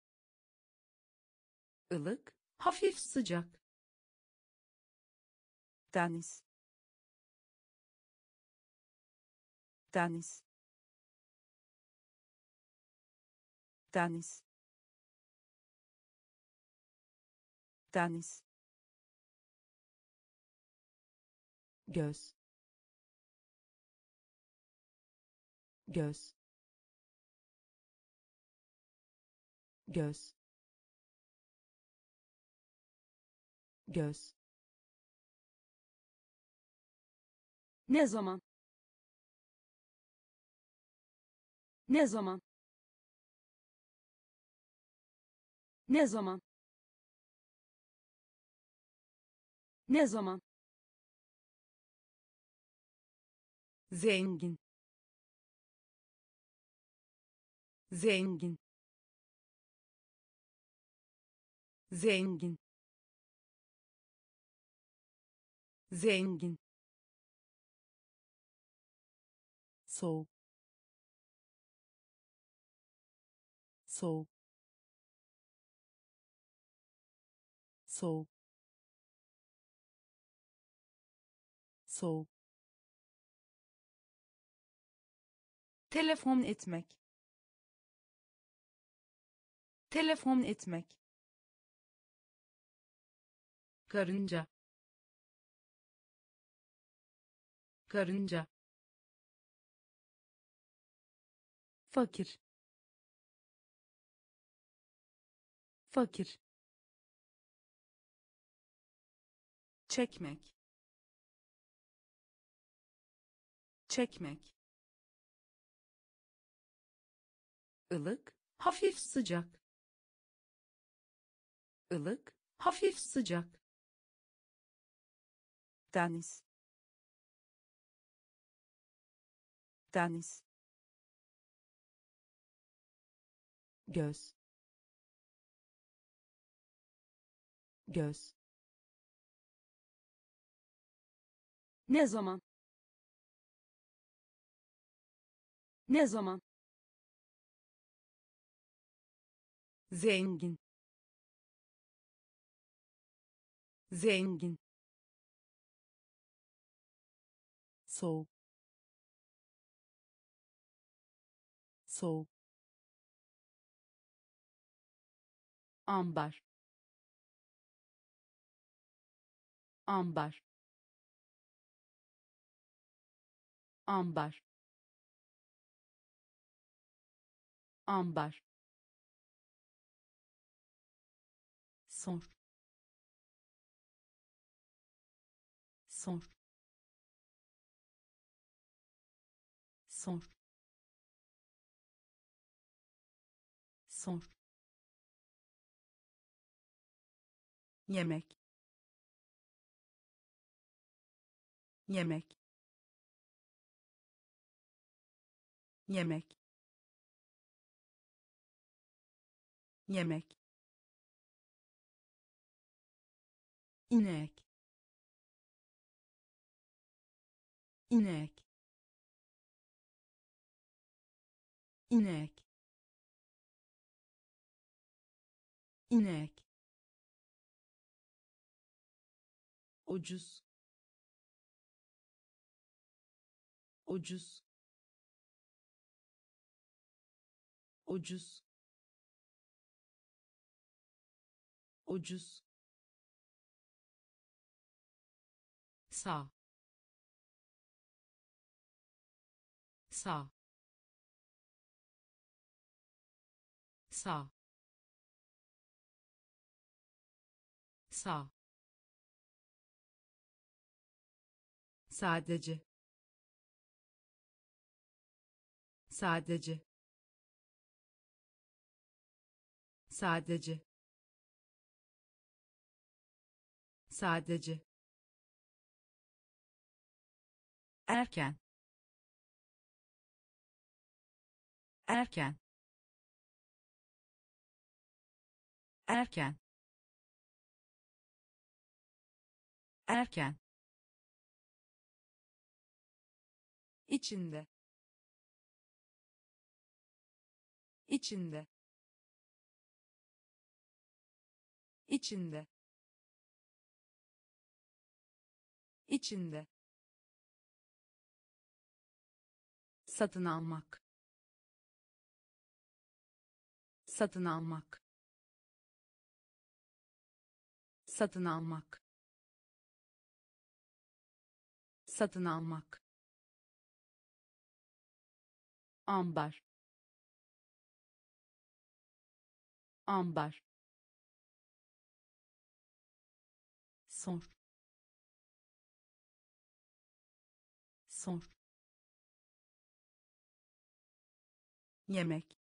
ılık, hafif sıcak, deniz, deniz, deniz, deniz, göz, göz, göz, göz, ne zaman, ne zaman, ne zaman, ne zaman, zengin, zengin, zengin, zengin, soğuk, soğuk, soğuk, soğuk, telefon etmek, telefon etmek, karınca, karınca, fakir, fakir, çekmek, çekmek, ılık, hafif sıcak, ılık, hafif sıcak, deniz, deniz, göz, göz, ne zaman, ne zaman, zengin, zengin, soğuk, soğuk, ambar, ambar, ambar, ambar, sor, sor, sor, sor, yemek, yemek, yemek, yemek, inek, inek, inek, inek, ucuz, ucuz, ucuz, ucuz, sağ, sağ, sağ, sağ, sadece, sadece, sadece, sadece, erken, erken, erken, erken, içinde, içinde, içinde, içinde, satın almak, satın almak, satın almak, satın almak, ambar, ambar, sor, sor, yemek,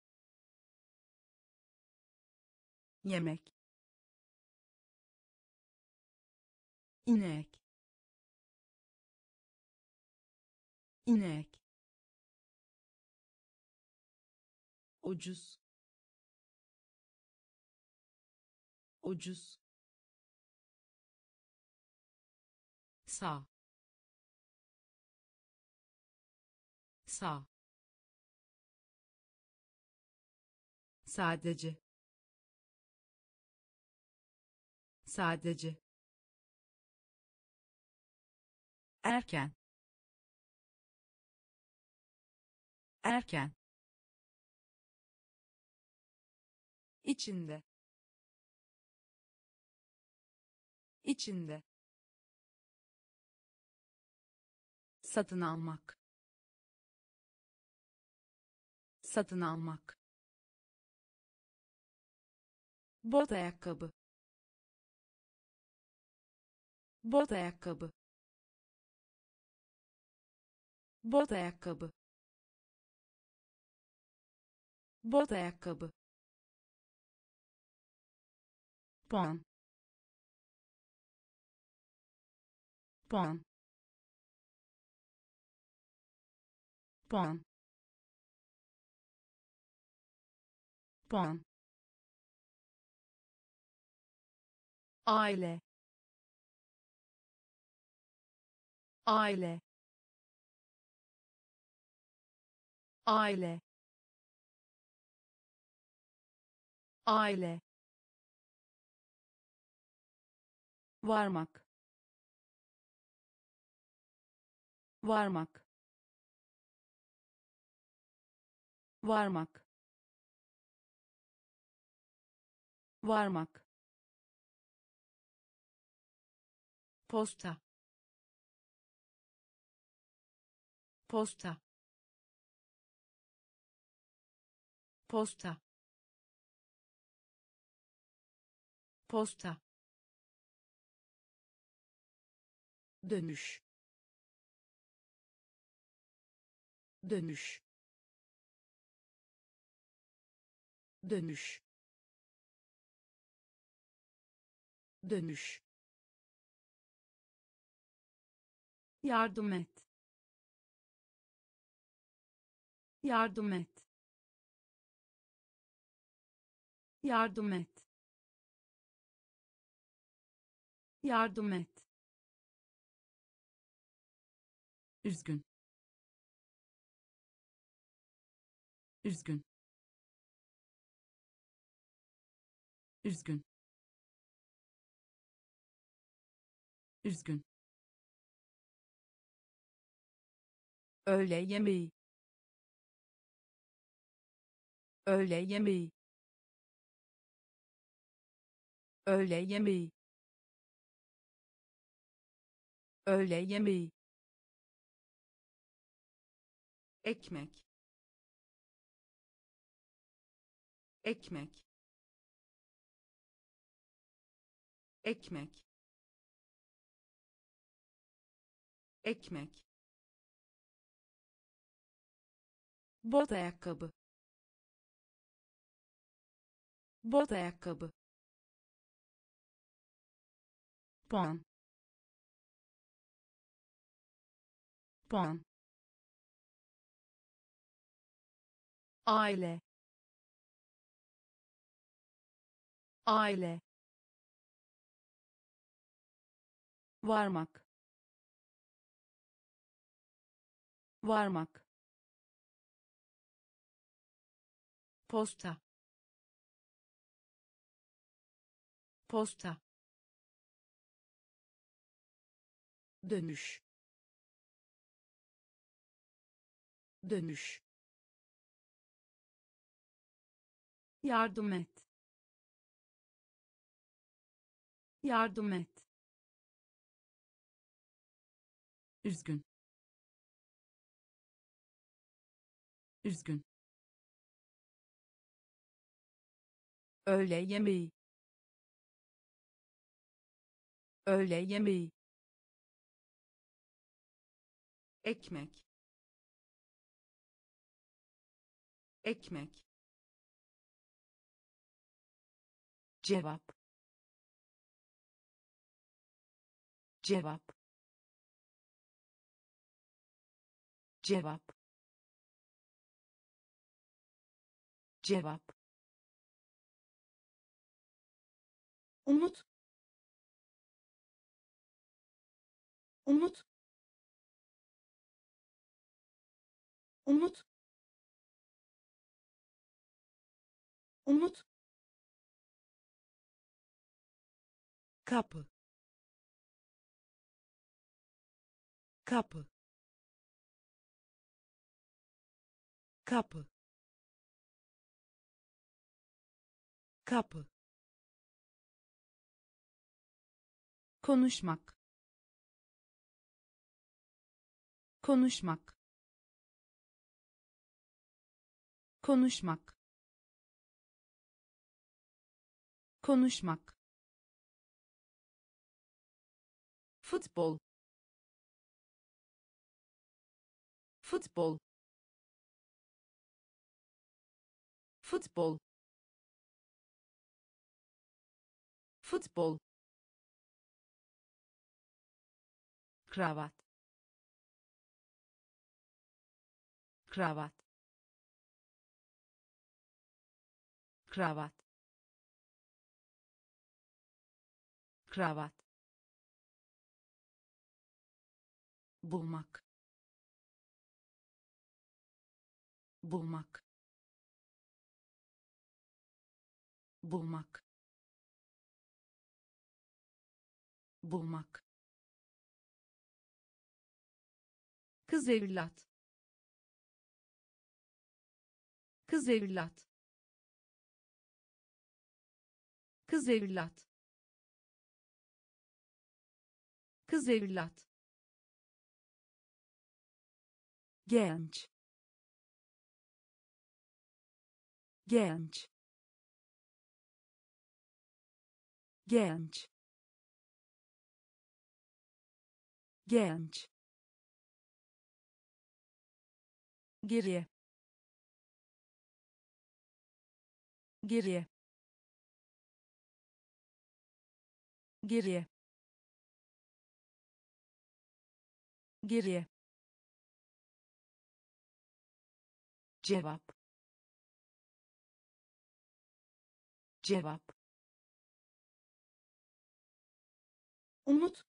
yemek, inek, inek, ucuz, ucuz, sağ, sağ, sadece, sadece, erken, erken, içinde, içinde, satın almak, satın almak, bot ayakkabı, bot ayakkabı, bot ayakkabı, bot ayakkabı, puan, puan, puan, puan, aile, aile, aile, aile, varmak, varmak, varmak, varmak, posta, posta, posta, posta, dönüş, dönüş, dönüş, dönüş, yardım et, yardım et, yardım et, yardım et, üzgün, üzgün, üzgün, üzgün, öğle yemeği, öğle yemeği, öğle yemeği, öğle yemeği, ekmek, ekmek, ekmek, ekmek, bot ayakkabı, bot ayakkabı, puan, puan, aile, aile, varmak, varmak, posta, posta, dönüş, dönüş, yardım et, yardım et, üzgün, üzgün, öğle yemeği, öğle yemeği, ekmek, ekmek, cevap, cevap, cevap, cevap, umut, umut, umut, umut, kapı, kapı, kapı, kapı, konuşmak, konuşmak, konuşmak, konuşmak, futbol, futbol, futbol, futbol, kravat, kravat, kravat, kravat, bulmak, bulmak, bulmak, bulmak, kız evlat, kız evlat, kız evlat, kız evlat, genç, genç, genç, genç, geriye, geriye, geriye, geriye, cevap, cevap, umut,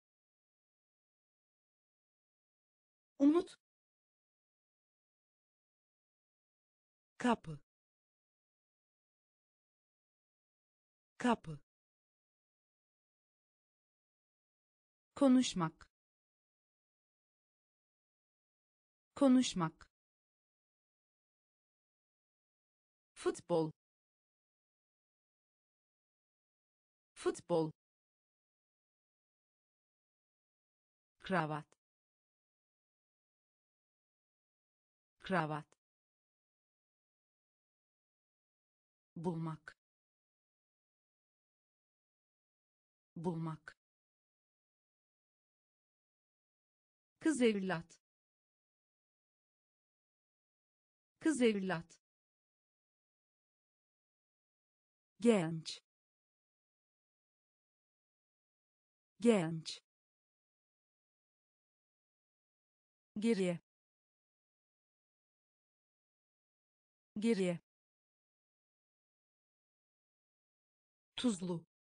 umut, kapı, kapı, konuşmak, konuşmak, futbol, futbol, kravat, kravat, bulmak, bulmak, kız evlat, kız evlat, genç, genç, geriye, geriye, tuzlu,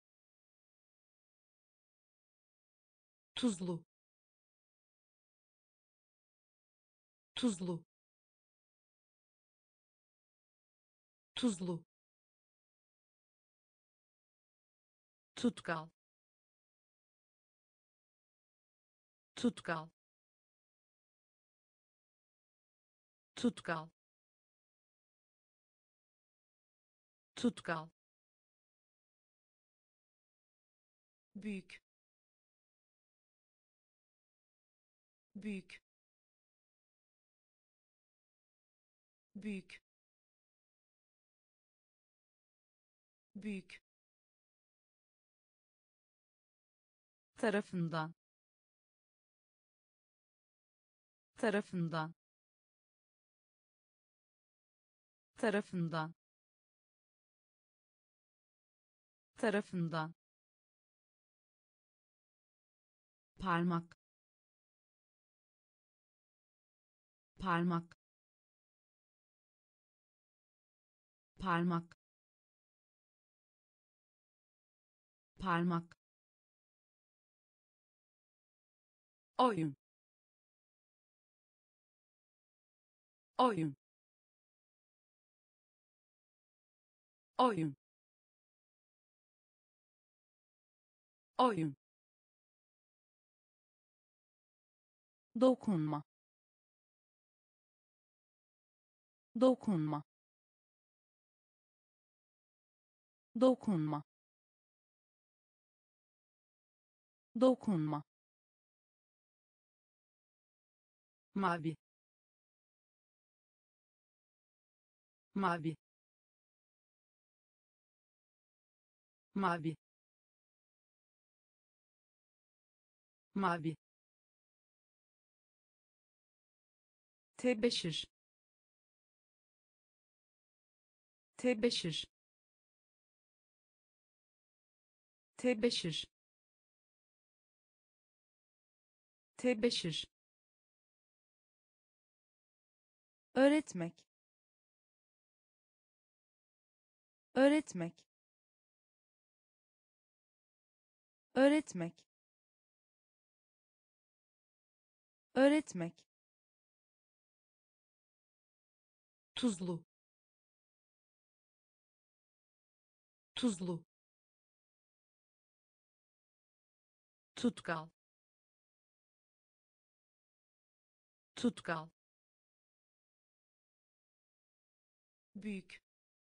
tuzlu, tuzlu, tuzlu, tutkal, tutkal, tutkal, tutkal, büyük, büyük, büyük, büyük, tarafından, tarafından, tarafından, tarafından, parmak, parmak, parmak, parmak, oyun, oyun, oyun, oyun, dokunma, dokunma, dokunma, dokunma, mavi, mavi, mavi, mavi, tebeşir, tebeşir, tebeşir, tebeşir, öğretmek, öğretmek, öğretmek, öğretmek, tuzlu, tuzlu, tutkal, tutkal, büyük,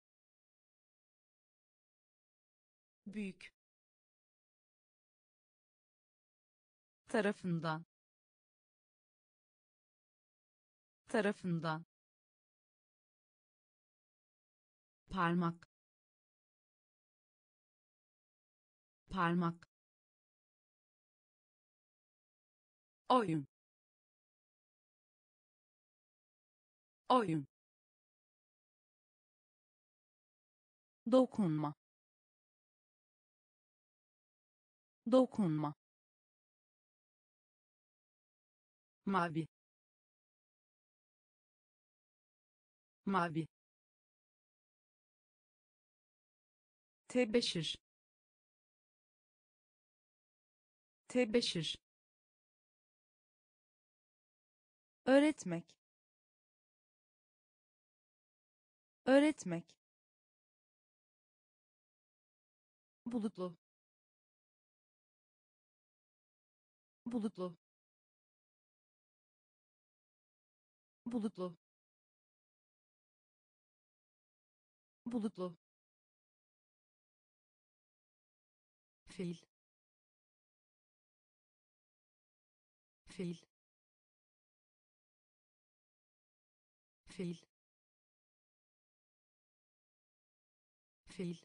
büyük, tarafından, tarafından, parmak, parmak, oyun, oyun, dokunma, dokunma, mavi, mavi, tebeşir, tebeşir, öğretmek, öğretmek, bulutlu bulutlu bulutlu bulutlu fil fil fil fil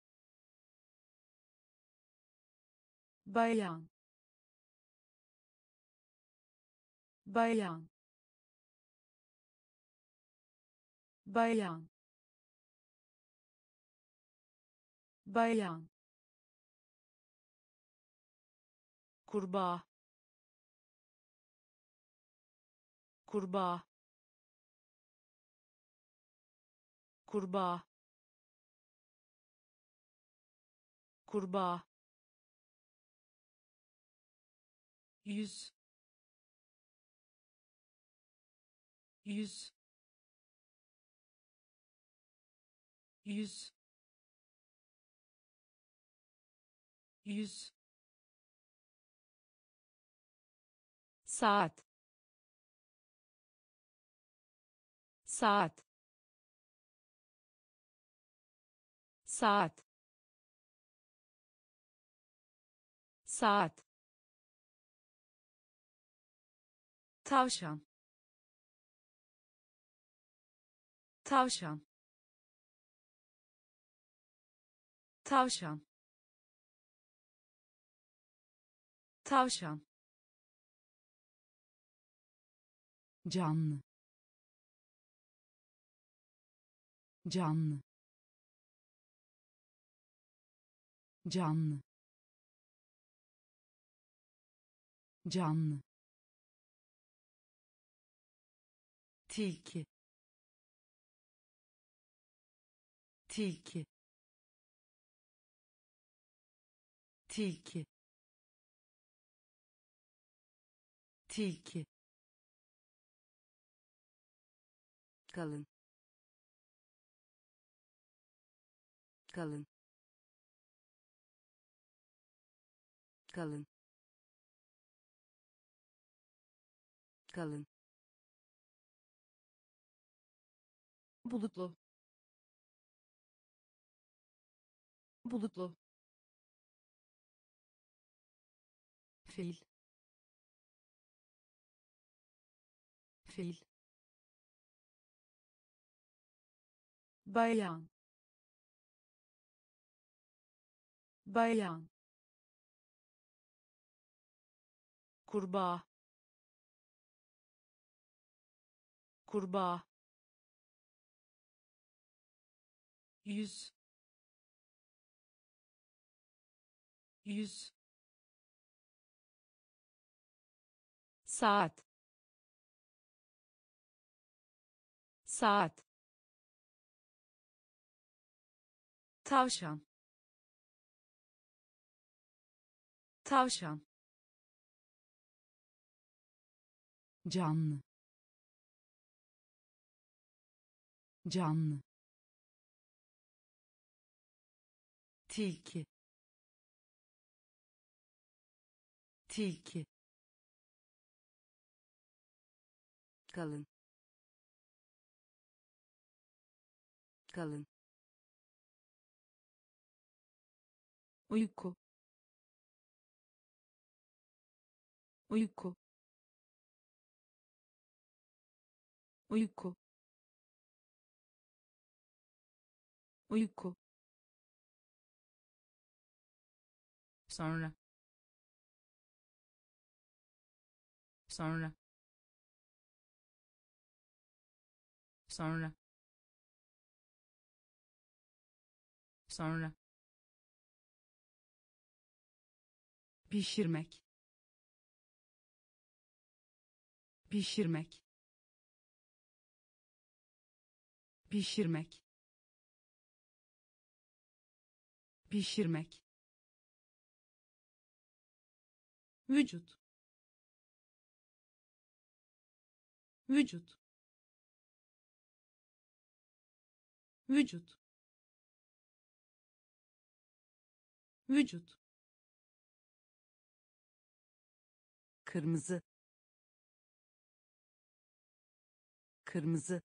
bayan bayan bayan bayan kurbağa kurbağa kurbağa kurbağa yüz yüz yüz yüz saat saat saat saat tavşan tavşan tavşan tavşan canlı canlı canlı canlı tilki tilki tilki tilki kalın kalın kalın kalın bulutlu bulutlu fil fil bayan bayan kurbağa kurbağa yüz yüz saat saat tavşan tavşan canlı canlı tilki tilki kalın kalın uyku uyku uyku uyku sonra sonra sonra sonra pişirmek pişirmek pişirmek pişirmek vücut vücut vücut vücut, kırmızı, kırmızı,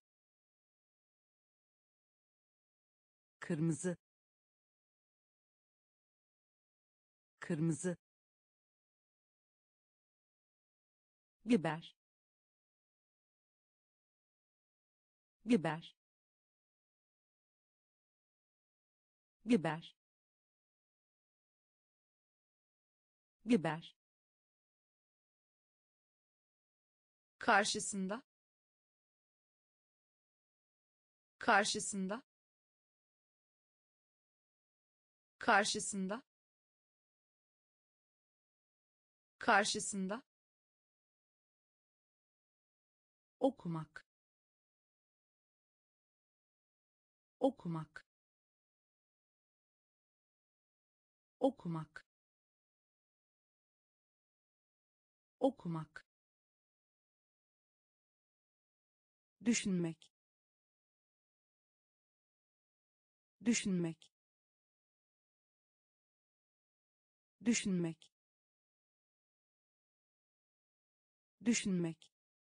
kırmızı, kırmızı, biber, biber, biber, biber, karşısında, karşısında, karşısında, karşısında, okumak, okumak, okumak, okumak, düşünmek, düşünmek, düşünmek, düşünmek,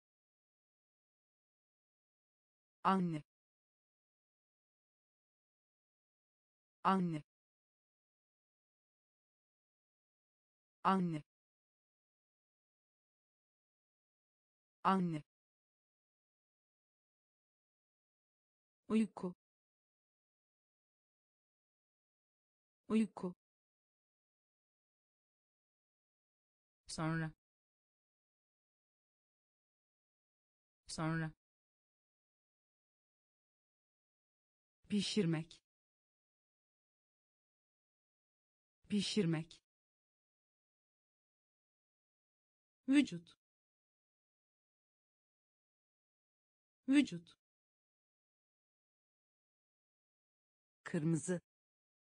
anne, anne, anne, anne, uyku, uyku, sonra, sonra, pişirmek, pişirmek, vücut, vücut, kırmızı,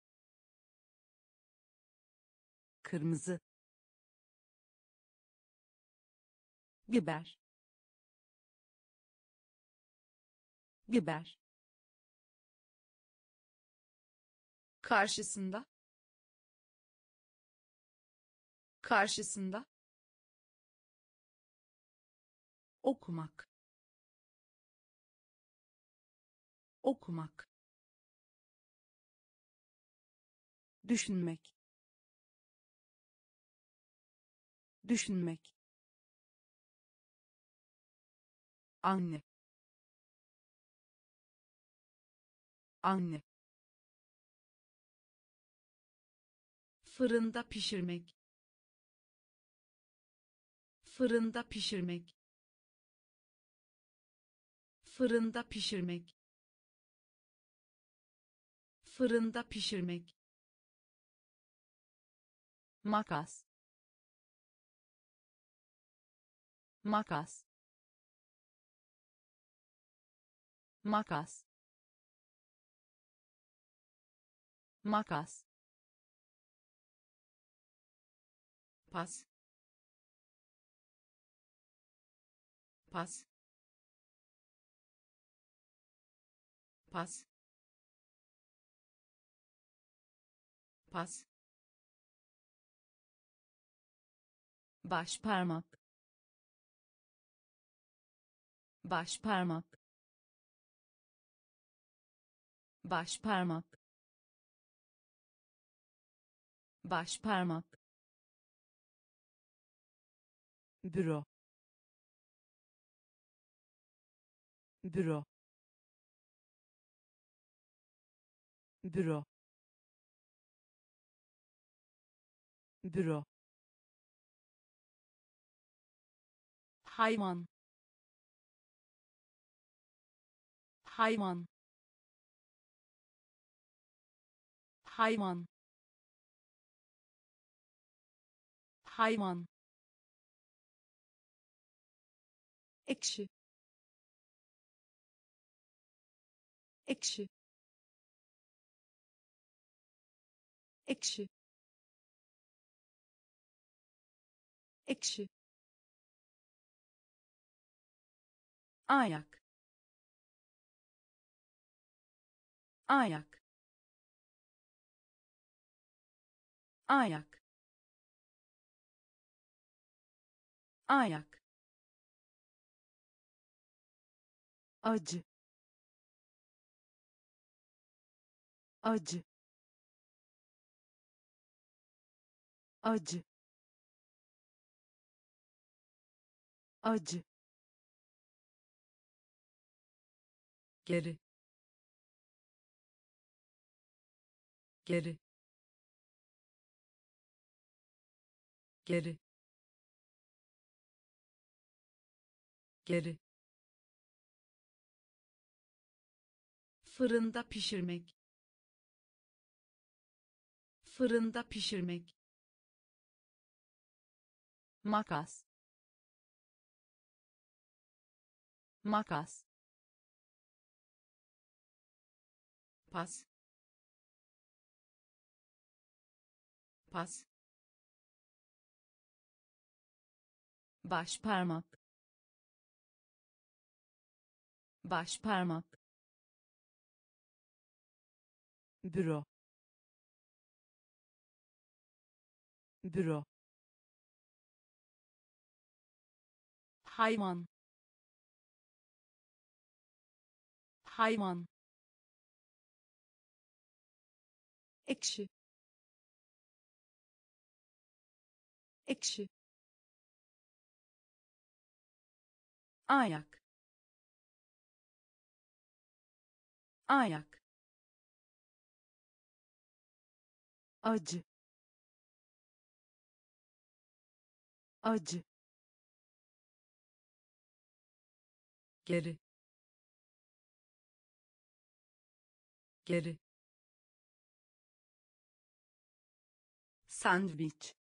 kırmızı, biber, biber, karşısında, karşısında, okumak, okumak, düşünmek, düşünmek, anne, anne, fırında pişirmek, fırında pişirmek, fırında pişirmek, fırında pişirmek, makas, makas, makas, makas, pas, pas, pas, pas, baş parmak, baş parmak, baş parmak, baş parmak, büro, büro, büro, büro, hayvan, hayvan, hayvan, hayvan, ekşi, ekşi, ekşi, ekşi, ayak, ayak, ayak ayak acı acı acı acı geri geri geri geri fırında pişirmek fırında pişirmek makas makas pas pas baş parmak baş parmak büro büro hayvan hayvan ekşi ekşi ayak ayak acı acı geri geri sandviç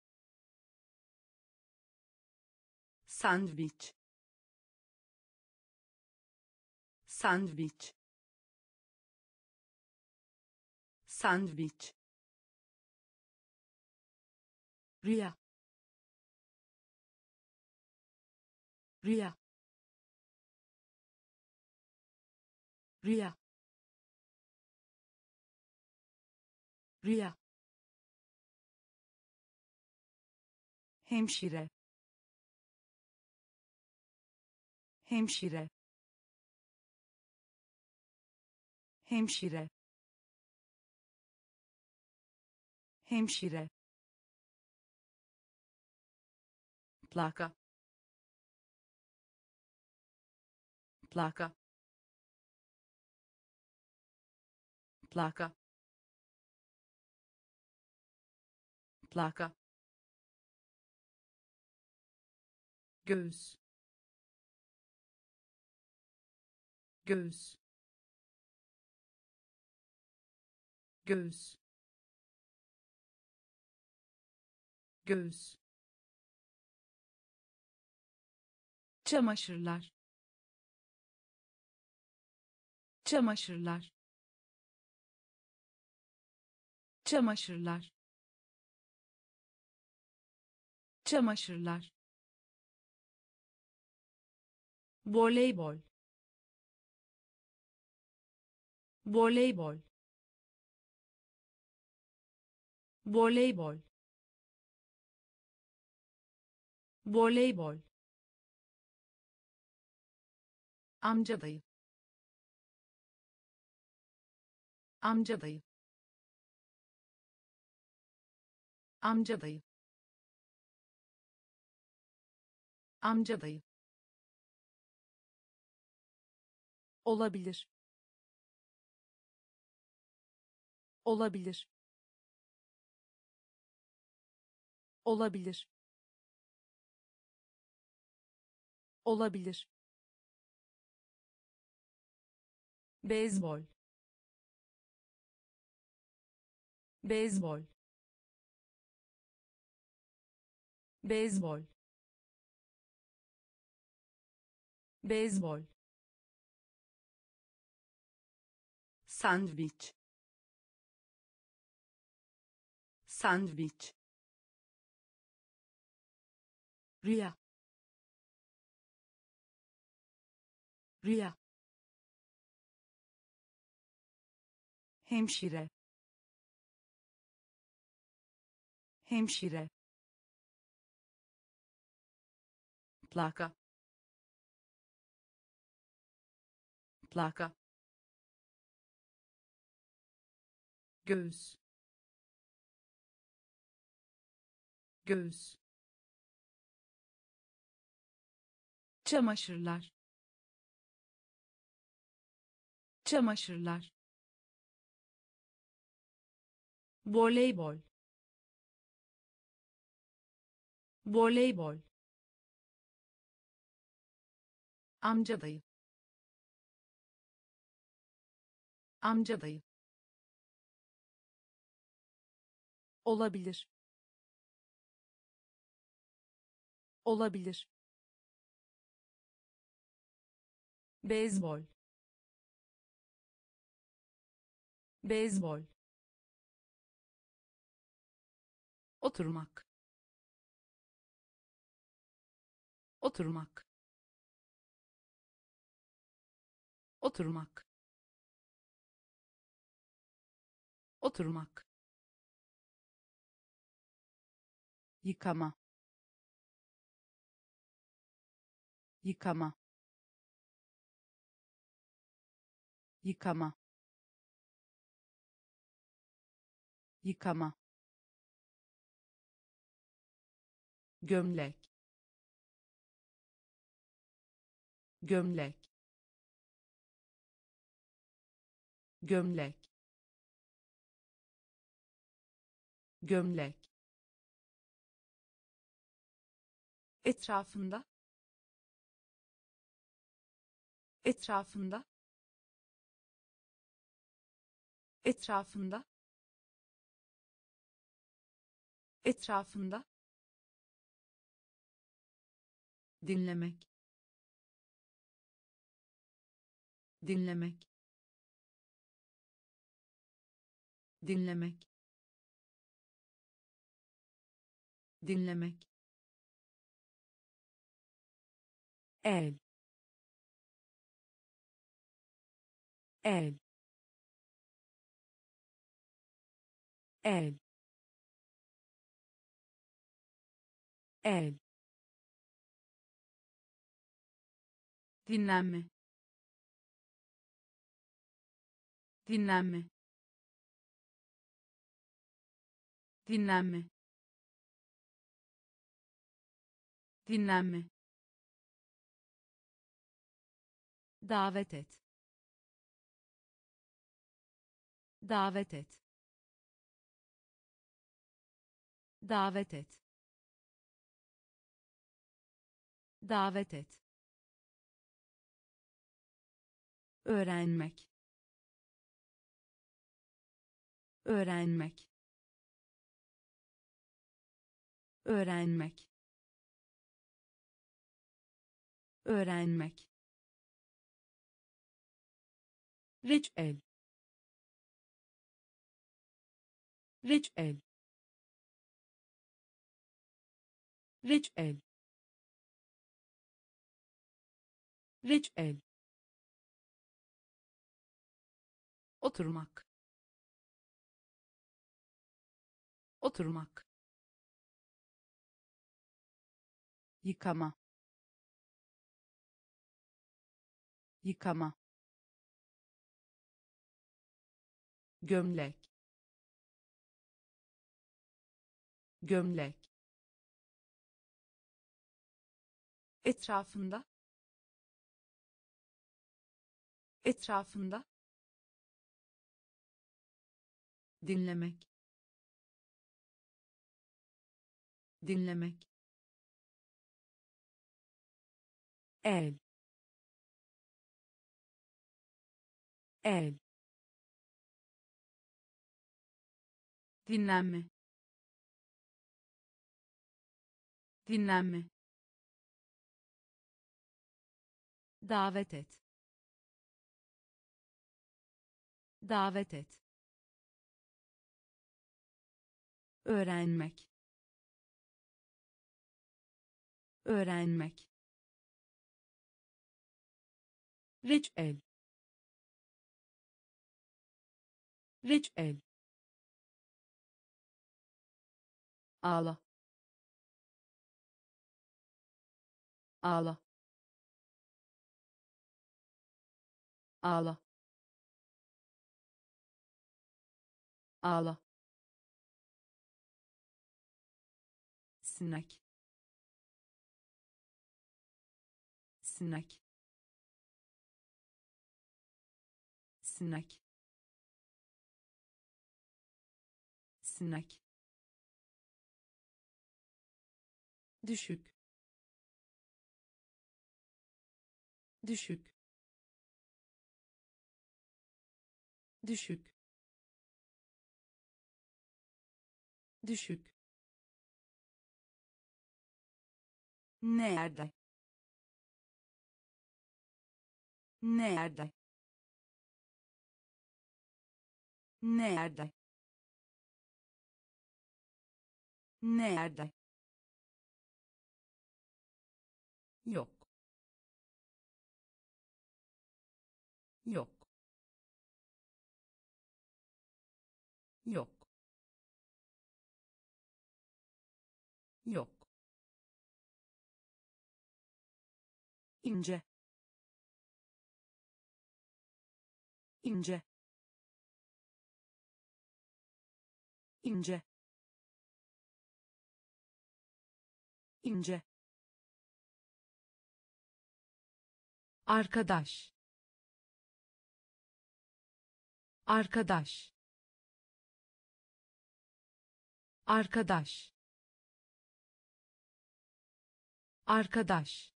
sandviç sandviç sandviç rüya rüya rüya rüya hemşire hemşire hemşire hemşire plaka plaka plaka plaka göğüs göğüs göğüs göğüs çamaşırlar çamaşırlar çamaşırlar çamaşırlar voleybol voleybol voleybol voleybol amca dayı amca dayı amca dayı amca dayı olabilir olabilir olabilir olabilir beyzbol beyzbol beyzbol beyzbol sandviç sandviç rüya rüya hemşire hemşire, plaka, plaka, göğüs, göğüs, çamaşırlar, çamaşırlar, voleybol, voleybol, amca dayı, amca dayı, olabilir, olabilir, beyzbol, beyzbol, oturmak, oturmak, oturmak, oturmak, yıkama, yıkama, yıkama, yıkama, gömlek, gömlek, gömlek, gömlek, etrafında, etrafında, etrafında, etrafında, dinlemek, dinlemek, dinlemek, dinlemek, el, el, el, el, dinlenme, dinlenme, dinlenme, dinlenme, davet et, davet et, davet et, davet et, öğrenmek, öğrenmek, öğrenmek, öğrenmek, reçel, reçel, reçel, reçel, oturmak, oturmak, yıkama, yıkama, gömlek, gömlek, etrafında, etrafında, dinlemek, dinlemek, el, el, dinlenme, dinlenme, davet et, davet et, öğrenmek, öğrenmek, reçel, reçel, ağla, ağla, ağla, ağla, sinek, sinek, sinek, sinek, düşük, düşük, düşük, düşük, nerede, nerede, nerede, nerede, yok, yok, yok, yok, ince, ince, ince, ince, arkadaş, arkadaş, arkadaş, arkadaş,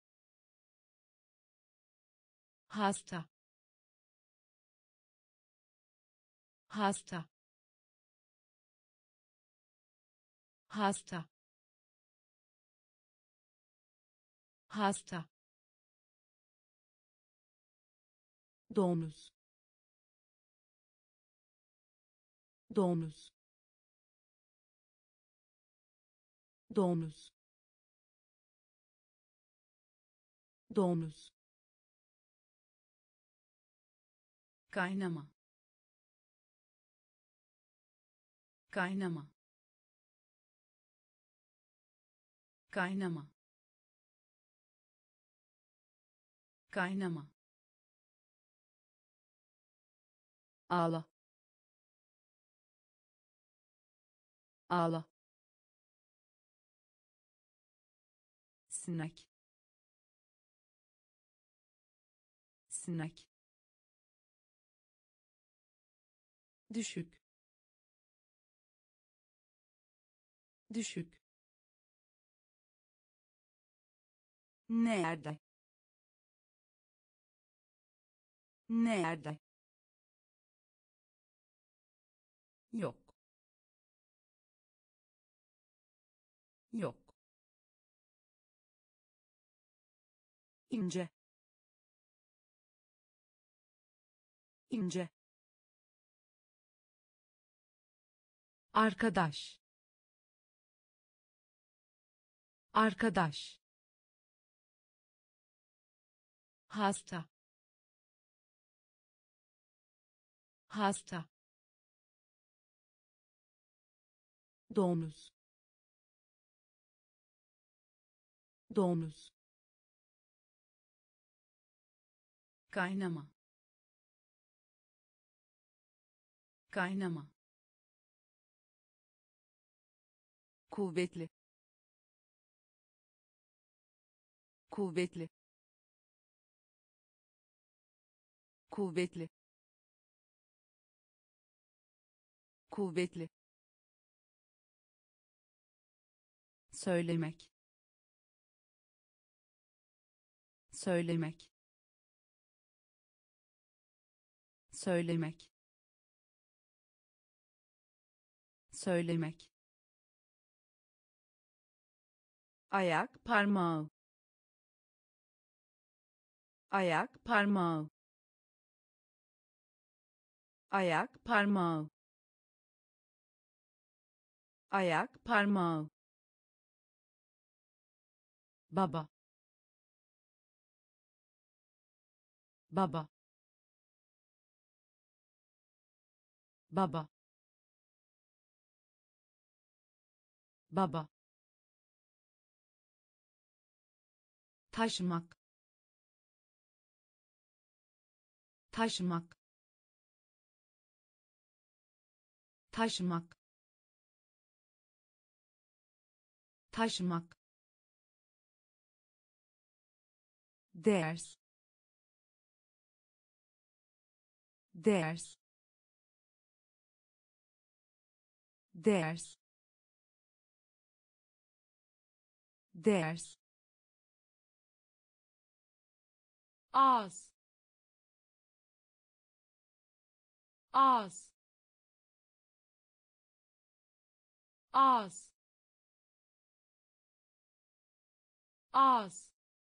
hasta, hasta, hasta, hasta, domuz, domuz, domuz, domuz, kaynama, kaynama, kaynama, kaynama, ağla, ağla, sinek, sinek, düşük, düşük, nerede, nerede, yok, yok, ince, ince, arkadaş, arkadaş, hasta, hasta, domuz, domuz, kaynama, kaynama, kuvvetli, kuvvetli, kuvvetli, kuvvetli, söylemek, söylemek, söylemek, söylemek, ayak parmağı, ayak parmağı, ayak parmağı, ayak parmağı, baba, baba, baba, baba, taşımak, taşımak, taşımak, taşımak, ders, ders, ders, ders, az, az, az, az,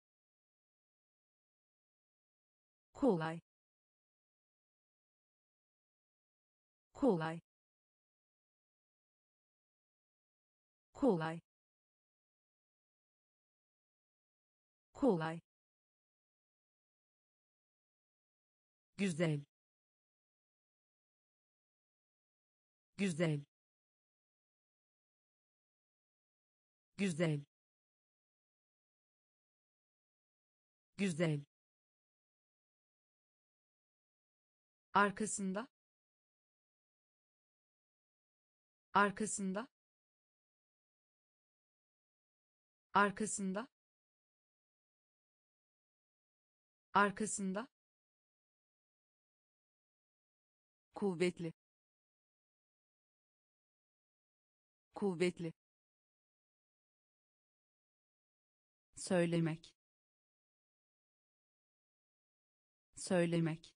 kolay, kolay, kolay, kolay, güzel, güzel, güzel, güzel, arkasında, arkasında, arkasında, arkasında, kuvvetli, kuvvetli, söylemek, söylemek,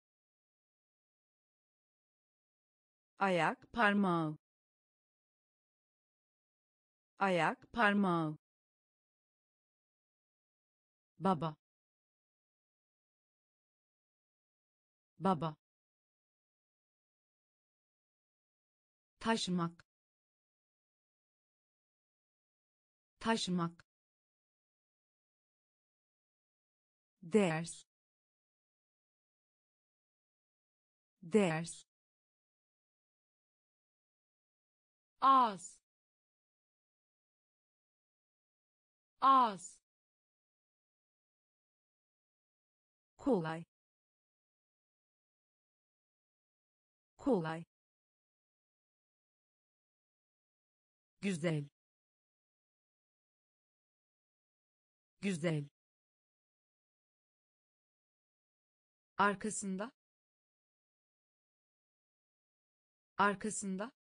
ayak parmağı, ayak parmağı, baba, baba, taşımak, taşımak, ders, ders, az, az, kolay, kolay, güzel, güzel, arkasında, arkasında,